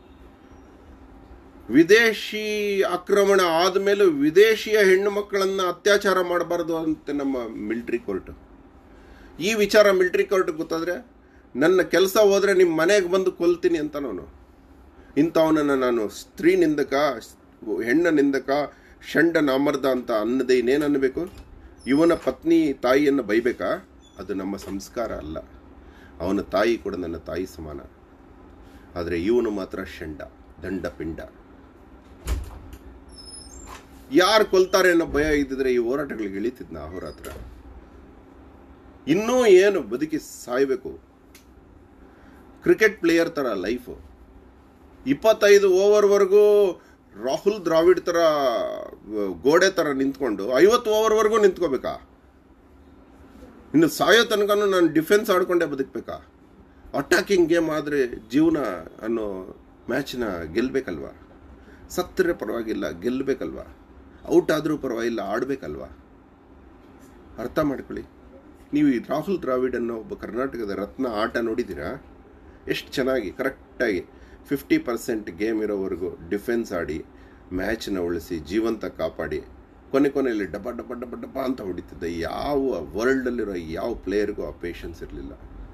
ವಿದೇಶಿ ಆಕ್ರಮಣ ಆದಮೇಲೂ ವಿದೇಶಿಯ ಹೆಣ್ಣು ಮಕ್ಕಳನ್ನು ಅತ್ಯಾಚಾರ ಮಾಡಬಾರ್ದು ಅಂತ ನಮ್ಮ ಮಿಲಿಟ್ರಿ ಕೋರ್ಟು. ಈ ವಿಚಾರ ಮಿಲಿಟ್ರಿ ಕೋರ್ಟ್ ಗೊತ್ತಾದರೆ ನನ್ನ ಕೆಲಸ ಹೋದರೆ ನಿಮ್ಮ ಮನೆಗೆ ಬಂದು ಕೊಲ್ತೀನಿ ಅಂತ ನಾನು. ಇಂಥವನನ್ನು ನಾನು ಸ್ತ್ರೀ ನಿಂದಕ, ಹೆಣ್ಣ ನಿಂದಕ, ಷಂಡ, ನಾಮರ್ದ ಅಂತ ಅನ್ನದೇ ಇನ್ನೇನು ಅನ್ನಬೇಕು? ಇವನ ಪತ್ನಿ ತಾಯಿಯನ್ನು ಬೈಬೇಕಾ? ಅದು ನಮ್ಮ ಸಂಸ್ಕಾರ ಅಲ್ಲ. ಅವನ ತಾಯಿ ಕೂಡ ನನ್ನ ತಾಯಿ ಸಮಾನ. ಆದರೆ ಇವನು ಮಾತ್ರ ಷಂಡ, ದಂಡ ಪಿಂಡ. ಯಾರು ಕೊಲ್ತಾರೆ ಅನ್ನೋ ಭಯ ಇದ್ದಿದ್ರೆ ಈ ಹೋರಾಟಗಳಿಗೆ ಇಳಿತಿದ್ನ ಅಹೋರಾತ್ರ. ಇನ್ನೂ ಏನು ಬದುಕಿ ಸಾಯಬೇಕು. ಕ್ರಿಕೆಟ್ ಪ್ಲೇಯರ್ ಥರ ಲೈಫು. ಇಪ್ಪತ್ತೈದು ಓವರ್ವರೆಗೂ ರಾಹುಲ್ ದ್ರಾವಿಡ್ ಥರ ಗೋಡೆ ಥರ ನಿಂತ್ಕೊಂಡು ಐವತ್ತು ಓವರ್ವರೆಗೂ ನಿಂತ್ಕೋಬೇಕಾ? ಇನ್ನು ಸಾಯೋ ತನಕನೂ ನಾನು ಡಿಫೆನ್ಸ್ ಆಡ್ಕೊಂಡೇ ಬದುಕಬೇಕಾ? ಅಟ್ಯಾಕಿಂಗ್ ಗೇಮ್ ಆದರೆ ಜೀವನ ಅನ್ನೋ ಮ್ಯಾಚ್ನ ಗೆಲ್ಲಬೇಕಲ್ವಾ? ಸತ್ತರೆ ಪರವಾಗಿಲ್ಲ, ಗೆಲ್ಲಬೇಕಲ್ವಾ? ಔಟ್ ಆದರೂ ಪರವಾಗಿಲ್ಲ, ಆಡಬೇಕಲ್ವಾ? ಅರ್ಥ ಮಾಡ್ಕೊಳ್ಳಿ. ನೀವು ಈ ರಾಹುಲ್ ದ್ರಾವಿಡ್ ಅನ್ನೋ ಒಬ್ಬ ಕರ್ನಾಟಕದ ರತ್ನ ಆಟ ನೋಡಿದ್ದೀರಾ? ಎಷ್ಟು ಚೆನ್ನಾಗಿ ಕರೆಕ್ಟಾಗಿ ಫಿಫ್ಟಿ ಪರ್ಸೆಂಟ್ ಗೇಮ್ ಇರೋವರೆಗೂ ಡಿಫೆನ್ಸ್ ಆಡಿ ಮ್ಯಾಚ್ನ ಉಳಿಸಿ ಜೀವಂತ ಕಾಪಾಡಿ ಕೊನೆ ಕೊನೆಯಲ್ಲಿ ಡಬ್ಬ ಡಬ್ಬ ಡಬ್ಬ ಡಬ್ಬ ಅಂತ ಹೊಡಿತಿದ್ದ ಯಾವ ವರ್ಲ್ಡಲ್ಲಿರೋ ಯಾವ ಪ್ಲೇಯರ್ಗೂ ಆ ಪೇಷನ್ಸ್ ಇರಲಿಲ್ಲ.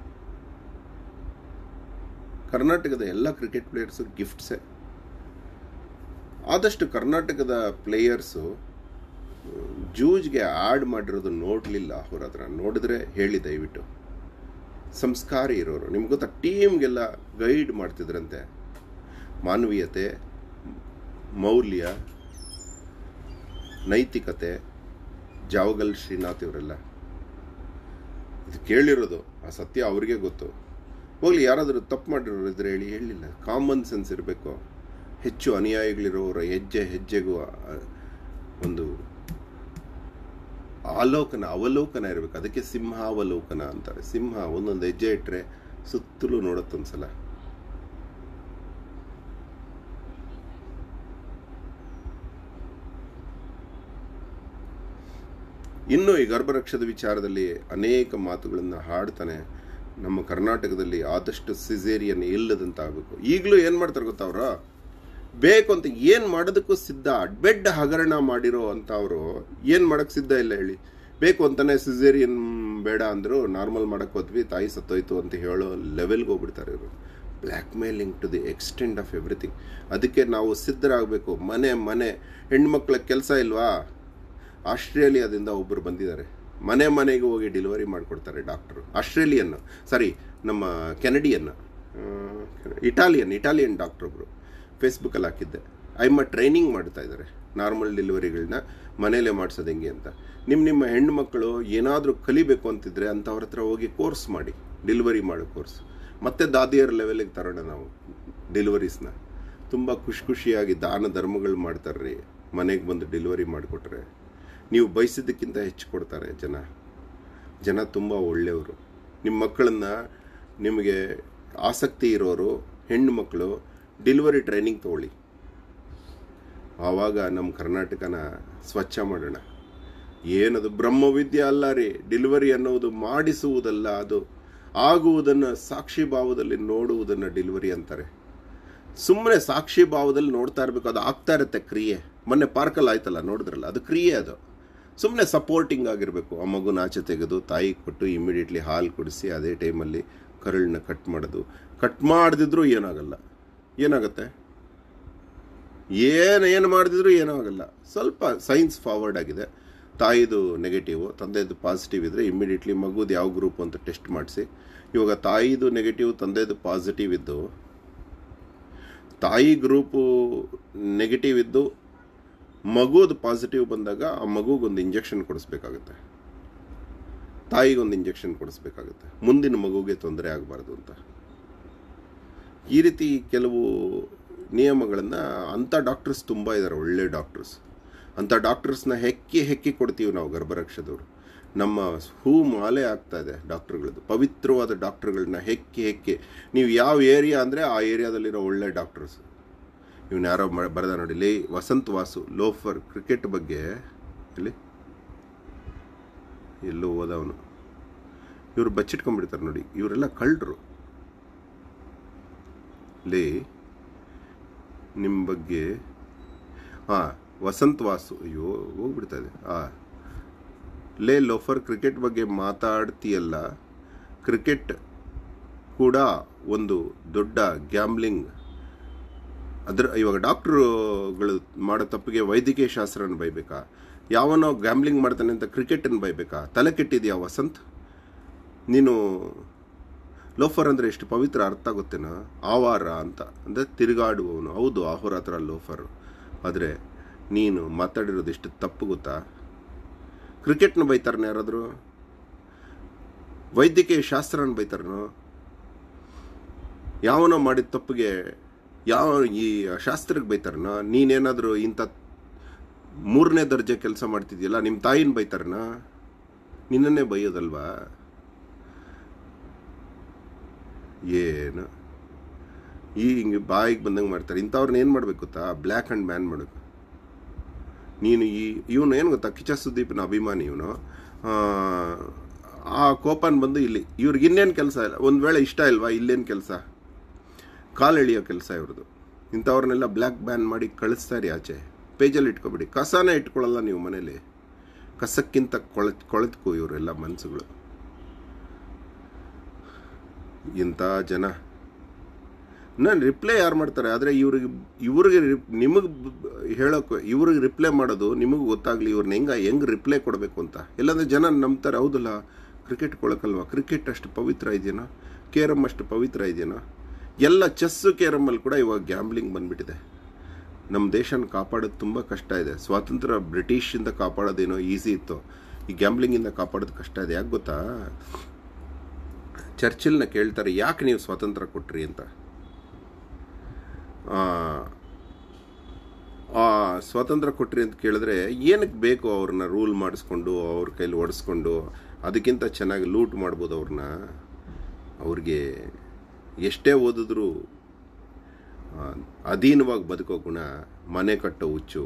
ಕರ್ನಾಟಕದ ಎಲ್ಲ ಕ್ರಿಕೆಟ್ ಪ್ಲೇಯರ್ಸು ಗಿಫ್ಟ್ಸೇ. ಆದಷ್ಟು ಕರ್ನಾಟಕದ ಪ್ಲೇಯರ್ಸು ಜೂಜ್ಗೆ ಆ್ಯಡ್ ಮಾಡಿರೋದು ನೋಡಲಿಲ್ಲ ಅವ್ರ ಹತ್ರ. ನೋಡಿದ್ರೆ ಹೇಳಿ ದಯವಿಟ್ಟು. ಸಂಸ್ಕಾರಿ ಇರೋರು, ನಿಮ್ಗೆ ಗೊತ್ತಾ, ಟೀಮ್ಗೆಲ್ಲ ಗೈಡ್ ಮಾಡ್ತಿದ್ರಂತೆ. ಮಾನವೀಯತೆ, ಮೌಲ್ಯ, ನೈತಿಕತೆ, ಜಾವಗಲ್ ಶ್ರೀನಾಥ್ ಇವರೆಲ್ಲ ಇದು ಕೇಳಿರೋದು. ಆ ಸತ್ಯ ಅವ್ರಿಗೆ ಗೊತ್ತು. ಹೋಗ್ಲಿ, ಯಾರಾದರೂ ತಪ್ಪು ಮಾಡಿರೋರು ಇದ್ರೆ ಹೇಳಿ. ಹೇಳಿಲ್ಲ. ಕಾಮನ್ ಸೆನ್ಸ್ ಇರಬೇಕು. ಹೆಚ್ಚು ಅನುಯಾಯಿಗಳಿರೋರ ಹೆಜ್ಜೆ ಹೆಜ್ಜೆಗೂ ಒಂದು ಆಲೋಕನ ಅವಲೋಕನ ಇರಬೇಕು. ಅದಕ್ಕೆ ಸಿಂಹಾವಲೋಕನ ಅಂತಾರೆ. ಸಿಂಹ ಒಂದೊಂದು ಹೆಜ್ಜೆ ಇಟ್ಟರೆ ಸುತ್ತಲೂ ನೋಡುತ್ತೊಂದ್ಸಲ. ಇನ್ನು ಈ ಗರ್ಭರಕ್ಷದ ವಿಚಾರದಲ್ಲಿ ಅನೇಕ ಮಾತುಗಳನ್ನು ಹಾಡ್ತಾನೆ. ನಮ್ಮ ಕರ್ನಾಟಕದಲ್ಲಿ ಆದಷ್ಟು ಸಿಸೇರಿಯನ್ ಇಲ್ಲದಂತಾಗಬೇಕು. ಈಗಲೂ ಏನು ಮಾಡ್ತಾರೆ ಗೊತ್ತಾ, ಅವರು ಬೇಕು ಅಂತ ಏನು ಮಾಡೋದಕ್ಕೂ ಸಿದ್ಧ. ಬೆಡ್ ಹಗರಣ ಮಾಡಿರೋ ಅಂಥವರು ಏನು ಮಾಡೋಕ್ಕೆ ಸಿದ್ಧ ಇಲ್ಲ ಹೇಳಿ. ಬೇಕು ಅಂತಲೇ ಸಿಸೇರಿಯನ್ ಬೇಡ ಅಂದರು, ನಾರ್ಮಲ್ ಮಾಡೋಕ್ಕೆ ಹೋದ್ವಿ, ತಾಯಿ ಸತ್ತೋಯ್ತು ಅಂತ ಹೇಳೋ ಲೆವೆಲ್ಗೆ ಹೋಗ್ಬಿಡ್ತಾರೆ ಇವರು. Blackmailing to the extent of everything. ಅದಕ್ಕೆ ನಾವು ಸಿದ್ಧರಾಗಬೇಕು. ಮನೆ ಮನೆ ಹೆಣ್ಮಕ್ಳ ಕೆಲಸ ಇಲ್ವಾ? ಆಸ್ಟ್ರೇಲಿಯಾದಿಂದ ಒಬ್ಬರು ಬಂದಿದ್ದಾರೆ. ಮನೆ ಮನೆಗೆ ಹೋಗಿ ಡೆಲಿವರಿ ಮಾಡಿಕೊಡ್ತಾರೆ ಡಾಕ್ಟ್ರು. ಆಸ್ಟ್ರೇಲಿಯನ್ ಸಾರಿ ನಮ್ಮ ಕೆನಡಿಯನ್ ಇಟಾಲಿಯನ್ ಇಟಾಲಿಯನ್ ಡಾಕ್ಟ್ರ್ ಒಬ್ಬರು ಫೇಸ್ಬುಕ್ಕಲ್ಲಿ ಹಾಕಿದ್ದೆ. ಐಮ್ಮ ಟ್ರೈನಿಂಗ್ ಮಾಡ್ತಾ ಇದ್ದಾರೆ ನಾರ್ಮಲ್ ಡೆಲಿವರಿಗಳನ್ನ ಮನೇಲೇ ಮಾಡಿಸೋದು ಹೆಂಗೆ ಅಂತ. ನಿಮ್ಮ ನಿಮ್ಮ ಹೆಣ್ಣು ಮಕ್ಕಳು ಏನಾದರೂ ಕಲಿಬೇಕು ಅಂತಿದ್ರೆ ಅಂಥವ್ರ ಹತ್ರ ಹೋಗಿ ಕೋರ್ಸ್ ಮಾಡಿ, ಡೆಲಿವರಿ ಮಾಡೋ ಕೋರ್ಸ್. ಮತ್ತೆ ದಾದಿಯರ ಲೆವೆಲಿಗೆ ತರೋಣ ನಾವು ಡೆಲಿವರೀಸ್ನ. ತುಂಬ ಖುಷಿ ಖುಷಿಯಾಗಿ ದಾನ ಧರ್ಮಗಳು ಮಾಡ್ತಾರೆ ರೀ. ಮನೆಗೆ ಬಂದು ಡೆಲಿವರಿ ಮಾಡಿಕೊಟ್ರೆ ನೀವು ಬಯಸಿದ್ದಕ್ಕಿಂತ ಹೆಚ್ಚು ಕೊಡ್ತಾರೆ ಜನ. ಜನ ತುಂಬ ಒಳ್ಳೆಯವರು. ನಿಮ್ಮ ಮಕ್ಕಳನ್ನು, ನಿಮಗೆ ಆಸಕ್ತಿ ಇರೋರು ಹೆಣ್ಣು ಮಕ್ಕಳು ಡೆಲಿವರಿ ಟ್ರೈನಿಂಗ್ ತೊಗೊಳ್ಳಿ. ಆವಾಗ ನಮ್ಮ ಕರ್ನಾಟಕನ ಸ್ವಚ್ಛ ಮಾಡೋಣ. ಏನದು ಬ್ರಹ್ಮವಿದ್ಯೆ ಅಲ್ಲ ರೀ. ಡೆಲಿವರಿ ಅನ್ನೋದು ಮಾಡಿಸುವುದಲ್ಲ, ಅದು ಆಗುವುದನ್ನು ಸಾಕ್ಷಿ ಭಾವದಲ್ಲಿ ನೋಡುವುದನ್ನು ಡೆಲಿವರಿ ಅಂತಾರೆ. ಸುಮ್ಮನೆ ಸಾಕ್ಷಿ ಭಾವದಲ್ಲಿ ನೋಡ್ತಾ ಇರಬೇಕು, ಅದು ಆಗ್ತಾ ಇರುತ್ತೆ ಕ್ರಿಯೆ. ಮೊನ್ನೆ ಪಾರ್ಕಲ್ಲಿ ಆಯ್ತಲ್ಲ, ನೋಡಿದ್ರಲ್ಲ, ಅದು ಕ್ರಿಯೆ. ಅದು ಸುಮ್ಮನೆ ಸಪೋರ್ಟಿಂಗ್ ಆಗಿರಬೇಕು. ಆ ಮಗುನ ಆಚೆ ತೆಗೆದು ತಾಯಿ ಕೊಟ್ಟು ಇಮಿಡಿಯೇಟ್ಲಿ ಹಾಲು ಕುಡಿಸಿ ಅದೇ ಟೈಮಲ್ಲಿ ಕರುಳನ್ನ ಕಟ್ ಮಾಡೋದು. ಕಟ್ ಮಾಡದಿದ್ರೂ ಏನಾಗಲ್ಲ. ಏನಾಗುತ್ತೆ? ಏನು ಏನು ಮಾಡಿದ್ರು ಏನೂ ಆಗಲ್ಲ. ಸ್ವಲ್ಪ ಸೈನ್ಸ್ ಫಾರ್ವರ್ಡ್ ಆಗಿದೆ. ತಾಯಿದು ನೆಗೆಟಿವ್, ತಂದೆದು ಪಾಸಿಟಿವ್ ಇದ್ದರೆ ಇಮ್ಮಿಡಿಯೇಟ್ಲಿ ಮಗುದು ಯಾವ ಗ್ರೂಪ್ ಅಂತ ಟೆಸ್ಟ್ ಮಾಡಿಸಿ. ಇವಾಗ ತಾಯಿದು ನೆಗೆಟಿವ್, ತಂದೆದು ಪಾಸಿಟಿವ್ ಇದ್ದು, ತಾಯಿ ಗ್ರೂಪು ನೆಗೆಟಿವ್ ಇದ್ದು ಮಗುದು ಪಾಸಿಟಿವ್ ಬಂದಾಗ ಆ ಮಗುಗೊಂದು ಇಂಜೆಕ್ಷನ್ ಕೊಡಿಸ್ಬೇಕಾಗುತ್ತೆ, ತಾಯಿಗೊಂದು ಇಂಜೆಕ್ಷನ್ ಕೊಡಿಸ್ಬೇಕಾಗುತ್ತೆ, ಮುಂದಿನ ಮಗುಗೆ ತೊಂದರೆ ಆಗಬಾರ್ದು ಅಂತ. ಈ ರೀತಿ ಕೆಲವು ನಿಯಮಗಳನ್ನು ಅಂಥ ಡಾಕ್ಟರ್ಸ್ ತುಂಬ ಇದ್ದಾರೆ, ಒಳ್ಳೆ ಡಾಕ್ಟರ್ಸ್. ಅಂಥ ಡಾಕ್ಟರ್ಸ್ನ ಹೆಕ್ಕಿ ಹೆಕ್ಕಿ ಕೊಡ್ತೀವಿ ನಾವು ಗರ್ಭರಕ್ಷದವರು. ನಮ್ಮ ಹೂ ಮಾಲೆ ಆಗ್ತಾ ಇದೆ ಡಾಕ್ಟರ್ಗಳದ್ದು, ಪವಿತ್ರವಾದ ಡಾಕ್ಟರ್ಗಳನ್ನ ಹೆಕ್ಕಿ ಹೆಕ್ಕಿ. ನೀವು ಯಾವ ಏರಿಯಾ ಅಂದರೆ ಆ ಏರಿಯಾದಲ್ಲಿರೋ ಒಳ್ಳೆ ಡಾಕ್ಟರ್ಸ್. ಇವನು ಯಾರೋ ಬರೆದ ನೋಡಿ, ಲೇ ವಸಂತ್ ವಾಸು ಲೋಫರ್ ಕ್ರಿಕೆಟ್ ಬಗ್ಗೆ ಇಲ್ಲಿ ಎಲ್ಲೋ ಓದವನು. ಇವರು ಬಚ್ಚಿಟ್ಕೊಂಡ್ಬಿಡ್ತಾರೆ ನೋಡಿ, ಇವರೆಲ್ಲ ಕಳ್ಳರು. ಲೇ ನಿಮ್ಮ ಬಗ್ಗೆ ಹಾಂ ವಸಂತ್ ವಾಸು, ಅಯ್ಯೋ ಹೋಗ್ಬಿಡ್ತಾ ಇದೆ. ಹಾಂ ಲೇ ಲೋಫರ್, ಕ್ರಿಕೆಟ್ ಬಗ್ಗೆ ಮಾತಾಡ್ತೀಯಲ್ಲ, ಕ್ರಿಕೆಟ್ ಕೂಡ ಒಂದು ದೊಡ್ಡ ಗ್ಯಾಮ್ಲಿಂಗ್. ಅದ್ರ ಇವಾಗ ಡಾಕ್ಟ್ರುಗಳು ಮಾಡೋ ತಪ್ಪಿಗೆ ವೈದ್ಯಕೀಯ ಶಾಸ್ತ್ರನ ಬೈಬೇಕಾ? ಯಾವನೋ ಗ್ಯಾಮ್ಲಿಂಗ್ ಮಾಡ್ತಾನೆ ಅಂತ ಕ್ರಿಕೆಟನ್ನು ಬೈಬೇಕಾ? ತಲೆ ಕೆಟ್ಟಿದೆಯಾ ವಸಂತ್ ನೀನು? ಲೋಫರ್ ಅಂದರೆ ಎಷ್ಟು ಪವಿತ್ರ ಅರ್ಥ ಗೊತ್ತೇನೋ? ಆವಾರ ಅಂತ ಅಂದರೆ ತಿರುಗಾಡುವವನು. ಹೌದು, ಅಹೋರಾತ್ರ ಲೋಫರು. ಆದರೆ ನೀನು ಮಾತಾಡಿರೋದು ಎಷ್ಟು ತಪ್ಪು ಗೊತ್ತಾ? ಕ್ರಿಕೆಟ್ನ ಬೈತಾರನ ಯಾರಾದರೂ? ವೈದ್ಯಕೀಯ ಶಾಸ್ತ್ರನ ಬೈತಾರನೋ? ಯಾವನೋ ಮಾಡಿದ ತಪ್ಪಿಗೆ ಯಾವ ಈ ಶಾಸ್ತ್ರಕ್ಕೆ ಬೈತಾರನ? ನೀನೇನಾದರೂ ಇಂಥ ಮೂರನೇ ದರ್ಜೆ ಕೆಲಸ ಮಾಡ್ತಿದ್ಯಲ್ಲ, ನಿಮ್ಮ ತಾಯಿನ ಬೈತಾರನ? ನಿನ್ನನ್ನೇ ಬೈಯೋದಲ್ವಾ? ಏನು ಈ ಹಿಂಗೆ ಬಾಯಿಗೆ ಬಂದಂಗೆ ಮಾಡ್ತಾರೆ. ಇಂಥವ್ರನ್ನ ಏನು ಮಾಡ್ಬೇಕು ಗೊತ್ತಾ? ಬ್ಲ್ಯಾಕ್ ಆ್ಯಂಡ್ ಬ್ಯಾನ್ ಮಾಡಬೇಕು. ನೀನು ಈ ಇವನು ಏನು ಗೊತ್ತಾ, ಕಿಚ್ಚ ಸುದೀಪ್ನ ಅಭಿಮಾನಿ ಇವನು. ಆ ಕೋಪನ್ ಬಂದು ಇಲ್ಲಿ ಇವ್ರಿಗೆ ಇನ್ನೇನು ಕೆಲಸ ಇಲ್ಲ. ಒಂದು ವೇಳೆ ಇಷ್ಟ ಇಲ್ವಾ, ಇಲ್ಲೇನು ಕೆಲಸ? ಕಾಲು ಎಳಿಯೋ ಕೆಲಸ ಇವ್ರದ್ದು. ಇಂಥವ್ರನ್ನೆಲ್ಲ ಬ್ಲ್ಯಾಕ್ ಬ್ಯಾನ್ ಮಾಡಿ ಕಳಿಸ್ತಾರೆ ಆಚೆ. ಪೇಜಲ್ಲಿ ಇಟ್ಕೊಬಿಡಿ. ಕಸನೇ ಇಟ್ಕೊಳ್ಳಲ್ಲ ನೀವು ಮನೇಲಿ. ಕಸಕ್ಕಿಂತ ಕೊಳ ಕೊಳೆತ್ಕೋ ಇವರೆಲ್ಲ ಮನಸ್ಸುಗಳು. ಇಂಥ ಜನ ನಾನು ರಿಪ್ಲೈ ಯಾರು ಮಾಡ್ತಾರೆ? ಆದರೆ ಇವ್ರಿಗೆ ಇವ್ರಿಗೆ ನಿಮಗೆ ಹೇಳೋಕೆ, ಇವ್ರಿಗೆ ರಿಪ್ಲೈ ಮಾಡೋದು ನಿಮಗೆ ಗೊತ್ತಾಗಲಿ ಇವ್ರನ್ನ ಹೆಂಗೆ ಹೆಂಗೆ ರಿಪ್ಲೈ ಕೊಡಬೇಕು ಅಂತ. ಇಲ್ಲಾಂದರೆ ಜನ ನಂಬ್ತಾರೆ. ಹೌದಲ್ಲ, ಕ್ರಿಕೆಟ್ ಕೊಳಕಲ್ವಾ? ಕ್ರಿಕೆಟ್ ಅಷ್ಟು ಪವಿತ್ರ ಇದೆಯೇನೋ? ಕೇರಮ್ ಅಷ್ಟು ಪವಿತ್ರ ಇದೆಯೇನೋ? ಎಲ್ಲ ಚೆಸ್ಸು ಕೇರಮಲ್ಲಿ ಕೂಡ ಇವಾಗ ಗ್ಯಾಮ್ಲಿಂಗ್ ಬಂದುಬಿಟ್ಟಿದೆ. ನಮ್ಮ ದೇಶನ ಕಾಪಾಡೋದು ತುಂಬ ಕಷ್ಟ ಇದೆ. ಸ್ವಾತಂತ್ರ್ಯ ಬ್ರಿಟಿಷಿಂದ ಕಾಪಾಡೋದೇನೋ ಈಸಿ ಇತ್ತು, ಈ ಗ್ಯಾಮ್ಲಿಂಗಿಂದ ಕಾಪಾಡೋದು ಕಷ್ಟ ಇದೆ. ಯಾಕೆ ಗೊತ್ತಾ? ಚರ್ಚಿಲ್ನ ಕೇಳ್ತಾರೆ, ಯಾಕೆ ನೀವು ಸ್ವಾತಂತ್ರ್ಯ ಕೊಟ್ರಿ ಅಂತ. ಸ್ವಾತಂತ್ರ್ಯ ಕೊಟ್ರಿ ಅಂತ ಕೇಳಿದ್ರೆ ಏನಕ್ಕೆ ಬೇಕು ಅವ್ರನ್ನ ರೂಲ್ ಮಾಡಿಸ್ಕೊಂಡು ಅವ್ರ ಕೈಲಿ ಒಡಿಸ್ಕೊಂಡು? ಅದಕ್ಕಿಂತ ಚೆನ್ನಾಗಿ ಲೂಟ್ ಮಾಡ್ಬೋದು ಅವ್ರನ್ನ. ಅವ್ರಿಗೆ ಎಷ್ಟೇ ಓದಿದ್ರು ಅಧೀನವಾಗಿ ಬದುಕೋ ಗುಣ, ಮನೆ ಕಟ್ಟೋ ಹುಚ್ಚು.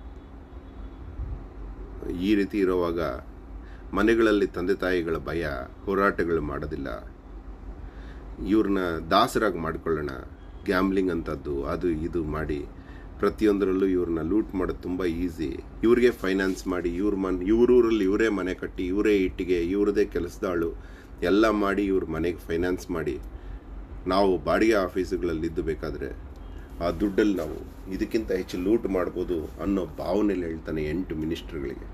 ಈ ರೀತಿ ಇರೋವಾಗ ಮನೆಗಳಲ್ಲಿ ತಂದೆ ತಾಯಿಗಳ ಭಯ, ಹೋರಾಟಗಳು ಮಾಡೋದಿಲ್ಲ. ಇವ್ರನ್ನ ದಾಸರಾಗಿ ಮಾಡ್ಕೊಳ್ಳೋಣ, ಗ್ಯಾಮ್ಲಿಂಗ್ ಅಂಥದ್ದು ಅದು ಇದು ಮಾಡಿ ಪ್ರತಿಯೊಂದರಲ್ಲೂ ಇವ್ರನ್ನ ಲೂಟ್ ಮಾಡೋದು ತುಂಬ ಈಸಿ. ಇವ್ರಿಗೆ ಫೈನಾನ್ಸ್ ಮಾಡಿ, ಇವ್ರ ಮನೆ ಇವ್ರೂರಲ್ಲಿ ಇವರೇ ಮನೆ ಕಟ್ಟಿ, ಇವರೇ ಇಟ್ಟಿಗೆ, ಇವ್ರದೇ ಕೆಲಸದಾಳು ಎಲ್ಲ ಮಾಡಿ ಇವ್ರ ಮನೆಗೆ ಫೈನಾನ್ಸ್ ಮಾಡಿ, ನಾವು ಬಾಡಿಗೆ ಆಫೀಸುಗಳಲ್ಲಿದ್ದು ಬೇಕಾದರೆ ಆ ದುಡ್ಡಲ್ಲಿ ನಾವು ಇದಕ್ಕಿಂತ ಹೆಚ್ಚು ಲೂಟ್ ಮಾಡ್ಬೋದು ಅನ್ನೋ ಭಾವನೆಯಲ್ಲಿ ಹೇಳ್ತಾನೆ ಎಂಟು ಮಿನಿಸ್ಟ್ರುಗಳಿಗೆ.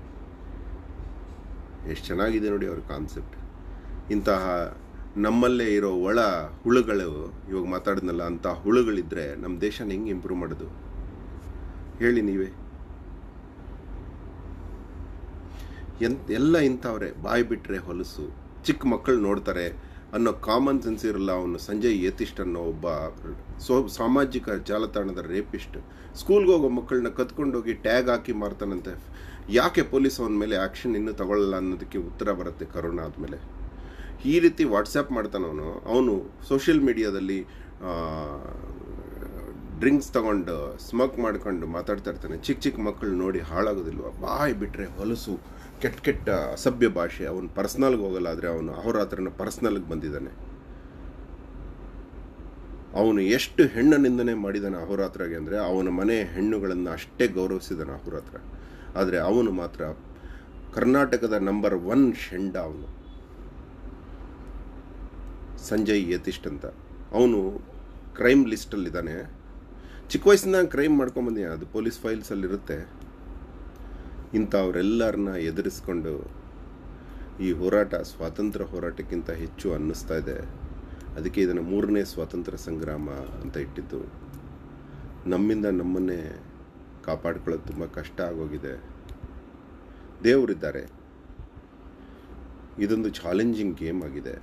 ಎಷ್ಟು ಚೆನ್ನಾಗಿದೆ ನೋಡಿ ಅವ್ರ ಕಾನ್ಸೆಪ್ಟ್. ಇಂತಹ ನಮ್ಮಲ್ಲೇ ಇರೋ ಒಳ ಹುಳುಗಳು, ಇವಾಗ ಮಾತಾಡಿದ್ನಲ್ಲ, ಅಂಥ ಹುಳುಗಳಿದ್ರೆ ನಮ್ಮ ದೇಶನ ಹೆಂಗೆ ಇಂಪ್ರೂವ್ ಮಾಡೋದು ಹೇಳಿ ನೀವೇ? ಎಂತ ಎಲ್ಲ ಇಂಥವ್ರೆ. ಬಾಯಿ ಬಿಟ್ಟರೆ ಹೊಲಸು, ಚಿಕ್ಕ ಮಕ್ಕಳು ನೋಡ್ತಾರೆ ಅನ್ನೋ ಕಾಮನ್ ಸೆನ್ಸ್ ಇರಲ್ಲ. ಅವನು ಸಂಜಯ್ ಯತೀಶ್ ಅನ್ನೋ ಒಬ್ಬ ಸೋ ಸಾಮಾಜಿಕ ಜಾಲತಾಣದ ರೇಪಿಸ್ಟ್ ಸ್ಕೂಲ್ಗೆ ಹೋಗೋ ಮಕ್ಕಳನ್ನ ಕತ್ಕೊಂಡೋಗಿ ಟ್ಯಾಗ್ ಹಾಕಿ ಮಾರ್ತಾನಂತೆ. ಯಾಕೆ ಪೊಲೀಸ್ ಅವನ ಮೇಲೆ ಆ್ಯಕ್ಷನ್ ಇನ್ನೂ ತಗೊಳ್ಳಲ್ಲ ಅನ್ನೋದಕ್ಕೆ ಉತ್ತರ ಬರುತ್ತೆ ಕರೋನಾ ಆದಮೇಲೆ. ಈ ರೀತಿ ವಾಟ್ಸಪ್ ಮಾಡ್ತಾನವನು. ಅವನು ಸೋಷಿಯಲ್ ಮೀಡಿಯಾದಲ್ಲಿ ಡ್ರಿಂಕ್ಸ್ ತಗೊಂಡು ಸ್ಮೋಕ್ ಮಾಡ್ಕೊಂಡು ಮಾತಾಡ್ತಾ ಇರ್ತಾನೆ. ಚಿಕ್ಕ ಚಿಕ್ಕ ಮಕ್ಕಳು ನೋಡಿ ಹಾಳಾಗೋದಿಲ್ವ? ಬಾಯಿ ಬಿಟ್ಟರೆ ಹೊಲಸು, ಕೆಟ್ಟ ಕೆಟ್ಟ ಅಸಭ್ಯ ಭಾಷೆ. ಅವನು ಪರ್ಸ್ನಲ್ಗೆ ಹೋಗಲ್ಲ, ಆದರೆ ಅವನು ಅಹೋರಾತ್ರನ ಪರ್ಸ್ನಲ್ಗೆ ಬಂದಿದ್ದಾನೆ. ಅವನು ಎಷ್ಟು ಹೆಣ್ಣು ನಿಂದನೆ ಮಾಡಿದಾನೆ ಅಹೋರಾತ್ರಗೆ ಅಂದರೆ ಅವನ ಮನೆ ಹೆಣ್ಣುಗಳನ್ನು ಅಷ್ಟೇ ಗೌರವಿಸಿದಾನೆ ಅಹೋರಾತ್ರ. ಆದರೆ ಅವನು ಮಾತ್ರ ಕರ್ನಾಟಕದ ನಂಬರ್ ಒನ್ ಷಂಡ. ಅವನು ಸಂಜಯ್ ಯತಿಷ್ಠ್ ಅಂತ, ಅವನು ಕ್ರೈಮ್ ಲಿಸ್ಟಲ್ಲಿದ್ದಾನೆ. ಚಿಕ್ಕ ವಯಸ್ಸಿಂದ ಕ್ರೈಮ್ ಮಾಡ್ಕೊಂಬಂದಿ, ಅದು ಪೊಲೀಸ್ ಫೈಲ್ಸಲ್ಲಿರುತ್ತೆ. ಇಂಥವರೆಲ್ಲರನ್ನ ಎದುರಿಸ್ಕೊಂಡು ಈ ಹೋರಾಟ ಸ್ವಾತಂತ್ರ್ಯ ಹೋರಾಟಕ್ಕಿಂತ ಹೆಚ್ಚು ಅನ್ನಿಸ್ತಾ ಇದೆ. ಅದಕ್ಕೆ ಇದನ್ನು ಮೂರನೇ ಸ್ವಾತಂತ್ರ್ಯ ಸಂಗ್ರಾಮ ಅಂತ ಇಟ್ಟಿದ್ದು. ನಮ್ಮಿಂದ ನಮ್ಮನ್ನೇ ಕಾಪಾಡ್ಕೊಳ್ಳೋದು ತುಂಬ ಕಷ್ಟ ಆಗೋಗಿದೆ. ದೇವರಿದ್ದಾರೆ, ಇದೊಂದು ಚಾಲೆಂಜಿಂಗ್ ಗೇಮ್ ಆಗಿದೆ.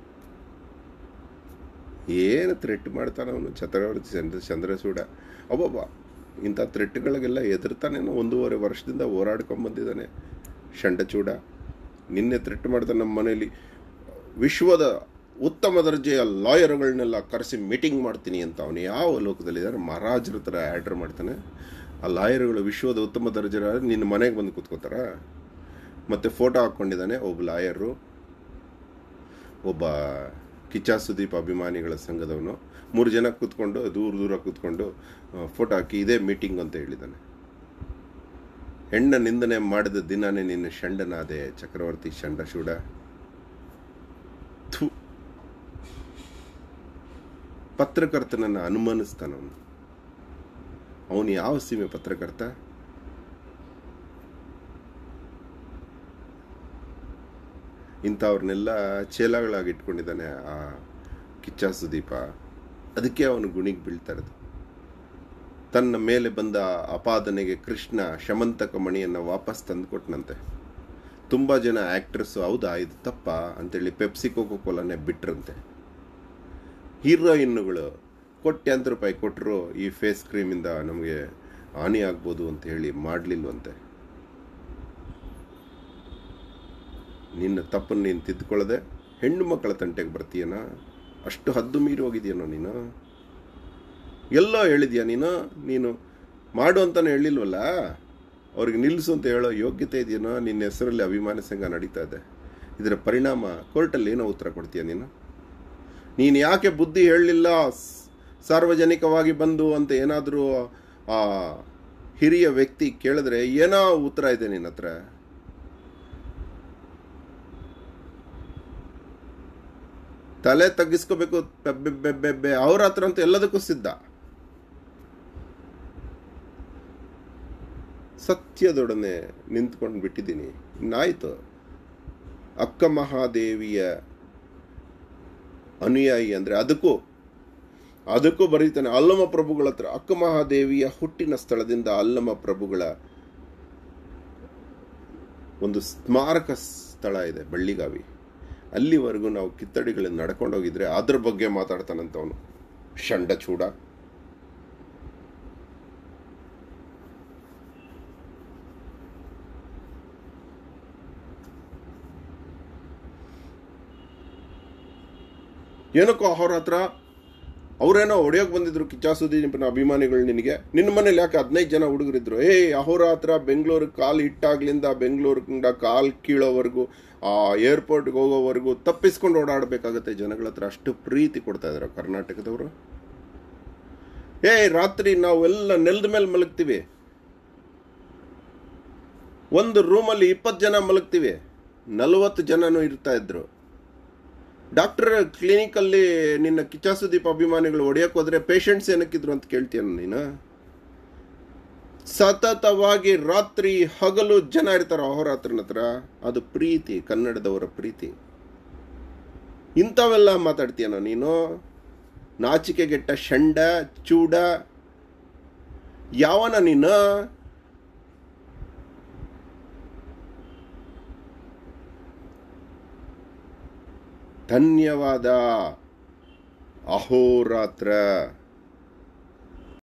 ಏನು ಥ್ರೆಟ್ ಮಾಡ್ತಾನೆ ಅವನು ಛತ್ರವರ್ತಿ ಚಂದ್ರ ಚಂದ್ರಚೂಡ. ಅಬ್ಬಬ್ಬ, ಇಂಥ ಥ್ರೆಟ್ಗಳಿಗೆಲ್ಲ ಎದುರ್ತಾನೇನೋ ಒಂದೂವರೆ ವರ್ಷದಿಂದ ಹೋರಾಡ್ಕೊಂಬಂದಿದ್ದಾನೆ ಷಂಡಚೂಡ. ನಿನ್ನೆ ಥ್ರೆಟ್ ಮಾಡ್ತಾನೆ, ನಮ್ಮ ಮನೆಯಲ್ಲಿ ವಿಶ್ವದ ಉತ್ತಮ ದರ್ಜೆಯ ಲಾಯರ್ಗಳನ್ನೆಲ್ಲ ಕರೆಸಿ ಮೀಟಿಂಗ್ ಮಾಡ್ತೀನಿ ಅಂತ. ಅವನು ಯಾವ ಲೋಕದಲ್ಲಿದ್ದಾರೆ, ಮಹಾರಾಜರ ಥರ ಆರ್ಡರ್ ಮಾಡ್ತಾನೆ. ಆ ಲಾಯರ್ಗಳು ವಿಶ್ವದ ಉತ್ತಮ ದರ್ಜೆ ನಿನ್ನ ಮನೆಗೆ ಬಂದು ಕೂತ್ಕೋತಾರ. ಮತ್ತು ಫೋಟೋ ಹಾಕ್ಕೊಂಡಿದ್ದಾನೆ ಒಬ್ಬ ಲಾಯರು, ಒಬ್ಬ ಕಿಚ್ಚ ಸುದೀಪ್ ಅಭಿಮಾನಿಗಳ ಸಂಘದವನು. ಮೂರು ಜನ ಕೂತ್ಕೊಂಡು ದೂರ ದೂರ ಕೂತ್ಕೊಂಡು ಫೋಟೋ ಹಾಕಿ ಇದೇ ಮೀಟಿಂಗ್ ಅಂತ ಹೇಳಿದ್ದಾನೆ. ಹೆಣ್ಣ ನಿಂದನೆ ಮಾಡಿದ ದಿನಾನೇ ನಿನ್ನ ಷಂಡನಾದೆ ಚಕ್ರವರ್ತಿ ಷಂಡಶೂಡ. ಥು, ಪತ್ರಕರ್ತನನ್ನು ಅನುಮಾನಿಸ್ತಾನವನು. ಅವನು ಯಾವ ಸೀಮೆ ಪತ್ರಕರ್ತ? ಇಂಥವ್ರನ್ನೆಲ್ಲ ಚೇಲಾಗಳಾಗಿ ಇಟ್ಕೊಂಡಿದ್ದಾನೆ ಆ ಕಿಚ್ಚ ಸುದೀಪ. ಅದಕ್ಕೆ ಅವನು ಗುಣಿಗೆ ಬೀಳ್ತಾ ಇರೋದು. ತನ್ನ ಮೇಲೆ ಬಂದ ಅಪಾದನೆಗೆ ಕೃಷ್ಣ ಶಮಂತಕ ಮಣಿಯನ್ನು ವಾಪಸ್ ತಂದುಕೊಟ್ನಂತೆ. ತುಂಬ ಜನ ಆ್ಯಕ್ಟ್ರಸ್ಸು ಹೌದಾ ಇದು ತಪ್ಪ ಅಂತೇಳಿ ಪೆಪ್ಸಿ ಕೋಕೋ ಕೋಲಾನೇ ಬಿಟ್ರಂತೆ. ಹೀರೋಯಿನ್ನುಗಳು ಕೋಟ್ಯಾಂತರ ರೂಪಾಯಿ ಕೊಟ್ಟರು ಈ ಫೇಸ್ ಕ್ರೀಮಿಂದ ನಮಗೆ ಹಾನಿ ಆಗ್ಬೋದು ಅಂತ ಹೇಳಿ ಮಾಡಲಿಲ್ವಂತೆ. ನಿನ್ನ ತಪ್ಪನ್ನು ನೀನು ತಿದ್ದುಕೊಳ್ಳದೆ ಹೆಣ್ಣು ಮಕ್ಕಳ ತಂಟೆಗೆ ಬರ್ತೀಯನ? ಅಷ್ಟು ಹದ್ದು ಮೀರಿ ಹೋಗಿದೆಯನೋ ನೀನು? ಎಲ್ಲೋ ಹೇಳಿದ್ಯಾ ನೀನು? ನೀನು ಮಾಡು ಅಂತಾನೆ ಹೇಳಿಲ್ವಲ್ಲ, ಅವ್ರಿಗೆ ನಿಲ್ಲಿಸು ಅಂತ ಹೇಳೋ ಯೋಗ್ಯತೆ ಇದೆಯೇನೋ? ನಿನ್ನ ಹೆಸರಲ್ಲಿ ಅಭಿಮಾನ ಸಂಘ ನಡೀತಾ ಇದೆ. ಇದರ ಪರಿಣಾಮ ಕೋರ್ಟಲ್ಲಿ ಏನೋ ಉತ್ತರ ಕೊಡ್ತೀಯ ನೀನು? ನೀನು ಯಾಕೆ ಬುದ್ಧಿ ಹೇಳಲಿಲ್ಲ ಸಾರ್ವಜನಿಕವಾಗಿ ಬಂದು ಅಂತ ಏನಾದರೂ ಆ ಹಿರಿಯ ವ್ಯಕ್ತಿ ಕೇಳಿದ್ರೆ ಏನೋ ಉತ್ತರ ಇದೆ ನಿನ್ನ ಹತ್ರ. ತಲೆ ತಗ್ಗಿಸ್ಕೋಬೇಕು. ಬೆಬ್ಬೆ ಅವ್ರ ಹತ್ರ ಅಂತೂ ಎಲ್ಲದಕ್ಕೂ ಸಿದ್ಧ. ಸತ್ಯದೊಡನೆ ನಿಂತ್ಕೊಂಡು ಬಿಟ್ಟಿದ್ದೀನಿ. ಇನ್ನಾಯ್ತು. ಅಕ್ಕ ಮಹಾದೇವಿಯ ಅನುಯಾಯಿ ಅಂದರೆ ಅದಕ್ಕೂ ಅದಕ್ಕೂ ಬರೀತಾನೆ. ಅಲ್ಲಮ ಪ್ರಭುಗಳ ಹತ್ರ ಅಕ್ಕ ಮಹಾದೇವಿಯ ಹುಟ್ಟಿನ ಸ್ಥಳದಿಂದ ಅಲ್ಲಮ ಪ್ರಭುಗಳ ಒಂದು ಸ್ಮಾರಕ ಸ್ಥಳ ಇದೆ ಬಳ್ಳಿಗಾವಿ. ಅಲ್ಲಿವರೆಗೂ ನಾವು ಕಿತ್ತಡಿಗಳನ್ನು ನಡ್ಕೊಂಡೋಗಿದ್ರೆ ಅದ್ರ ಬಗ್ಗೆ ಮಾತಾಡ್ತಾನಂತವನು ಷಂಡಚೂಡ. ಏನಕ್ಕೋ ಅವ್ರ ಹತ್ರ ಅವರೇನೋ ಹೊಡೆಯೋಕೆ ಬಂದಿದ್ರು ಕಿಚ್ಚ ಸುದೀಪ್ನ ಅಭಿಮಾನಿಗಳು. ನಿನಗೆ ನಿನ್ನ ಮನೇಲಿ ಯಾಕೆ ಹದಿನೈದು ಜನ ಹುಡುಗರಿದ್ರು? ಏ ಅಹೋರಾತ್ರ ಬೆಂಗಳೂರಿಗೆ ಕಾಲು ಇಟ್ಟಾಗ್ಲಿಂದ ಬೆಂಗಳೂರಿಂದ ಕಾಲು ಕೀಳೋವರೆಗೂ ಆ ಏರ್ಪೋರ್ಟ್ಗೆ ಹೋಗೋವರೆಗೂ ತಪ್ಪಿಸ್ಕೊಂಡು ಓಡಾಡಬೇಕಾಗತ್ತೆ ಜನಗಳ ಹತ್ರ. ಅಷ್ಟು ಪ್ರೀತಿ ಕೊಡ್ತಾ ಇದ್ದಾರೆ ಕರ್ನಾಟಕದವರು. ಏ ರಾತ್ರಿ ನಾವೆಲ್ಲ ನೆಲದ ಮೇಲೆ ಮಲಗ್ತೀವಿ, ಒಂದು ರೂಮಲ್ಲಿ ಇಪ್ಪತ್ತು ಜನ ಮಲಗ್ತೀವಿ, ನಲವತ್ತು ಜನನೂ ಇರ್ತಾ ಇದ್ರು. ಡಾಕ್ಟರ್ ಕ್ಲಿನಿಕಲ್ಲಿ ನಿನ್ನ ಕಿಚ್ಚ ಸುದೀಪ್ ಅಭಿಮಾನಿಗಳು ಹೊಡೆಯಕ್ಕೆ ಹೋದ್ರೆ ಪೇಷಂಟ್ಸ್ ಏನಕ್ಕಿದ್ರು ಅಂತ ಕೇಳ್ತೀಯ ನೀನು? ಸತತವಾಗಿ ರಾತ್ರಿ ಹಗಲು ಜನ ಇರ್ತಾರ ಅಹೋರಾತ್ರನ ಹತ್ರ. ಅದು ಪ್ರೀತಿ, ಕನ್ನಡದವರ ಪ್ರೀತಿ. ಇಂಥವೆಲ್ಲ ಮಾತಾಡ್ತೀಯನ ನೀನು? ನಾಚಿಕೆಗೆಟ್ಟ ಷಂಡ ಚೂಡ ಯಾವನ ನೀನು? ಧನ್ಯವಾದ. ಅಹೋರಾತ್ರ.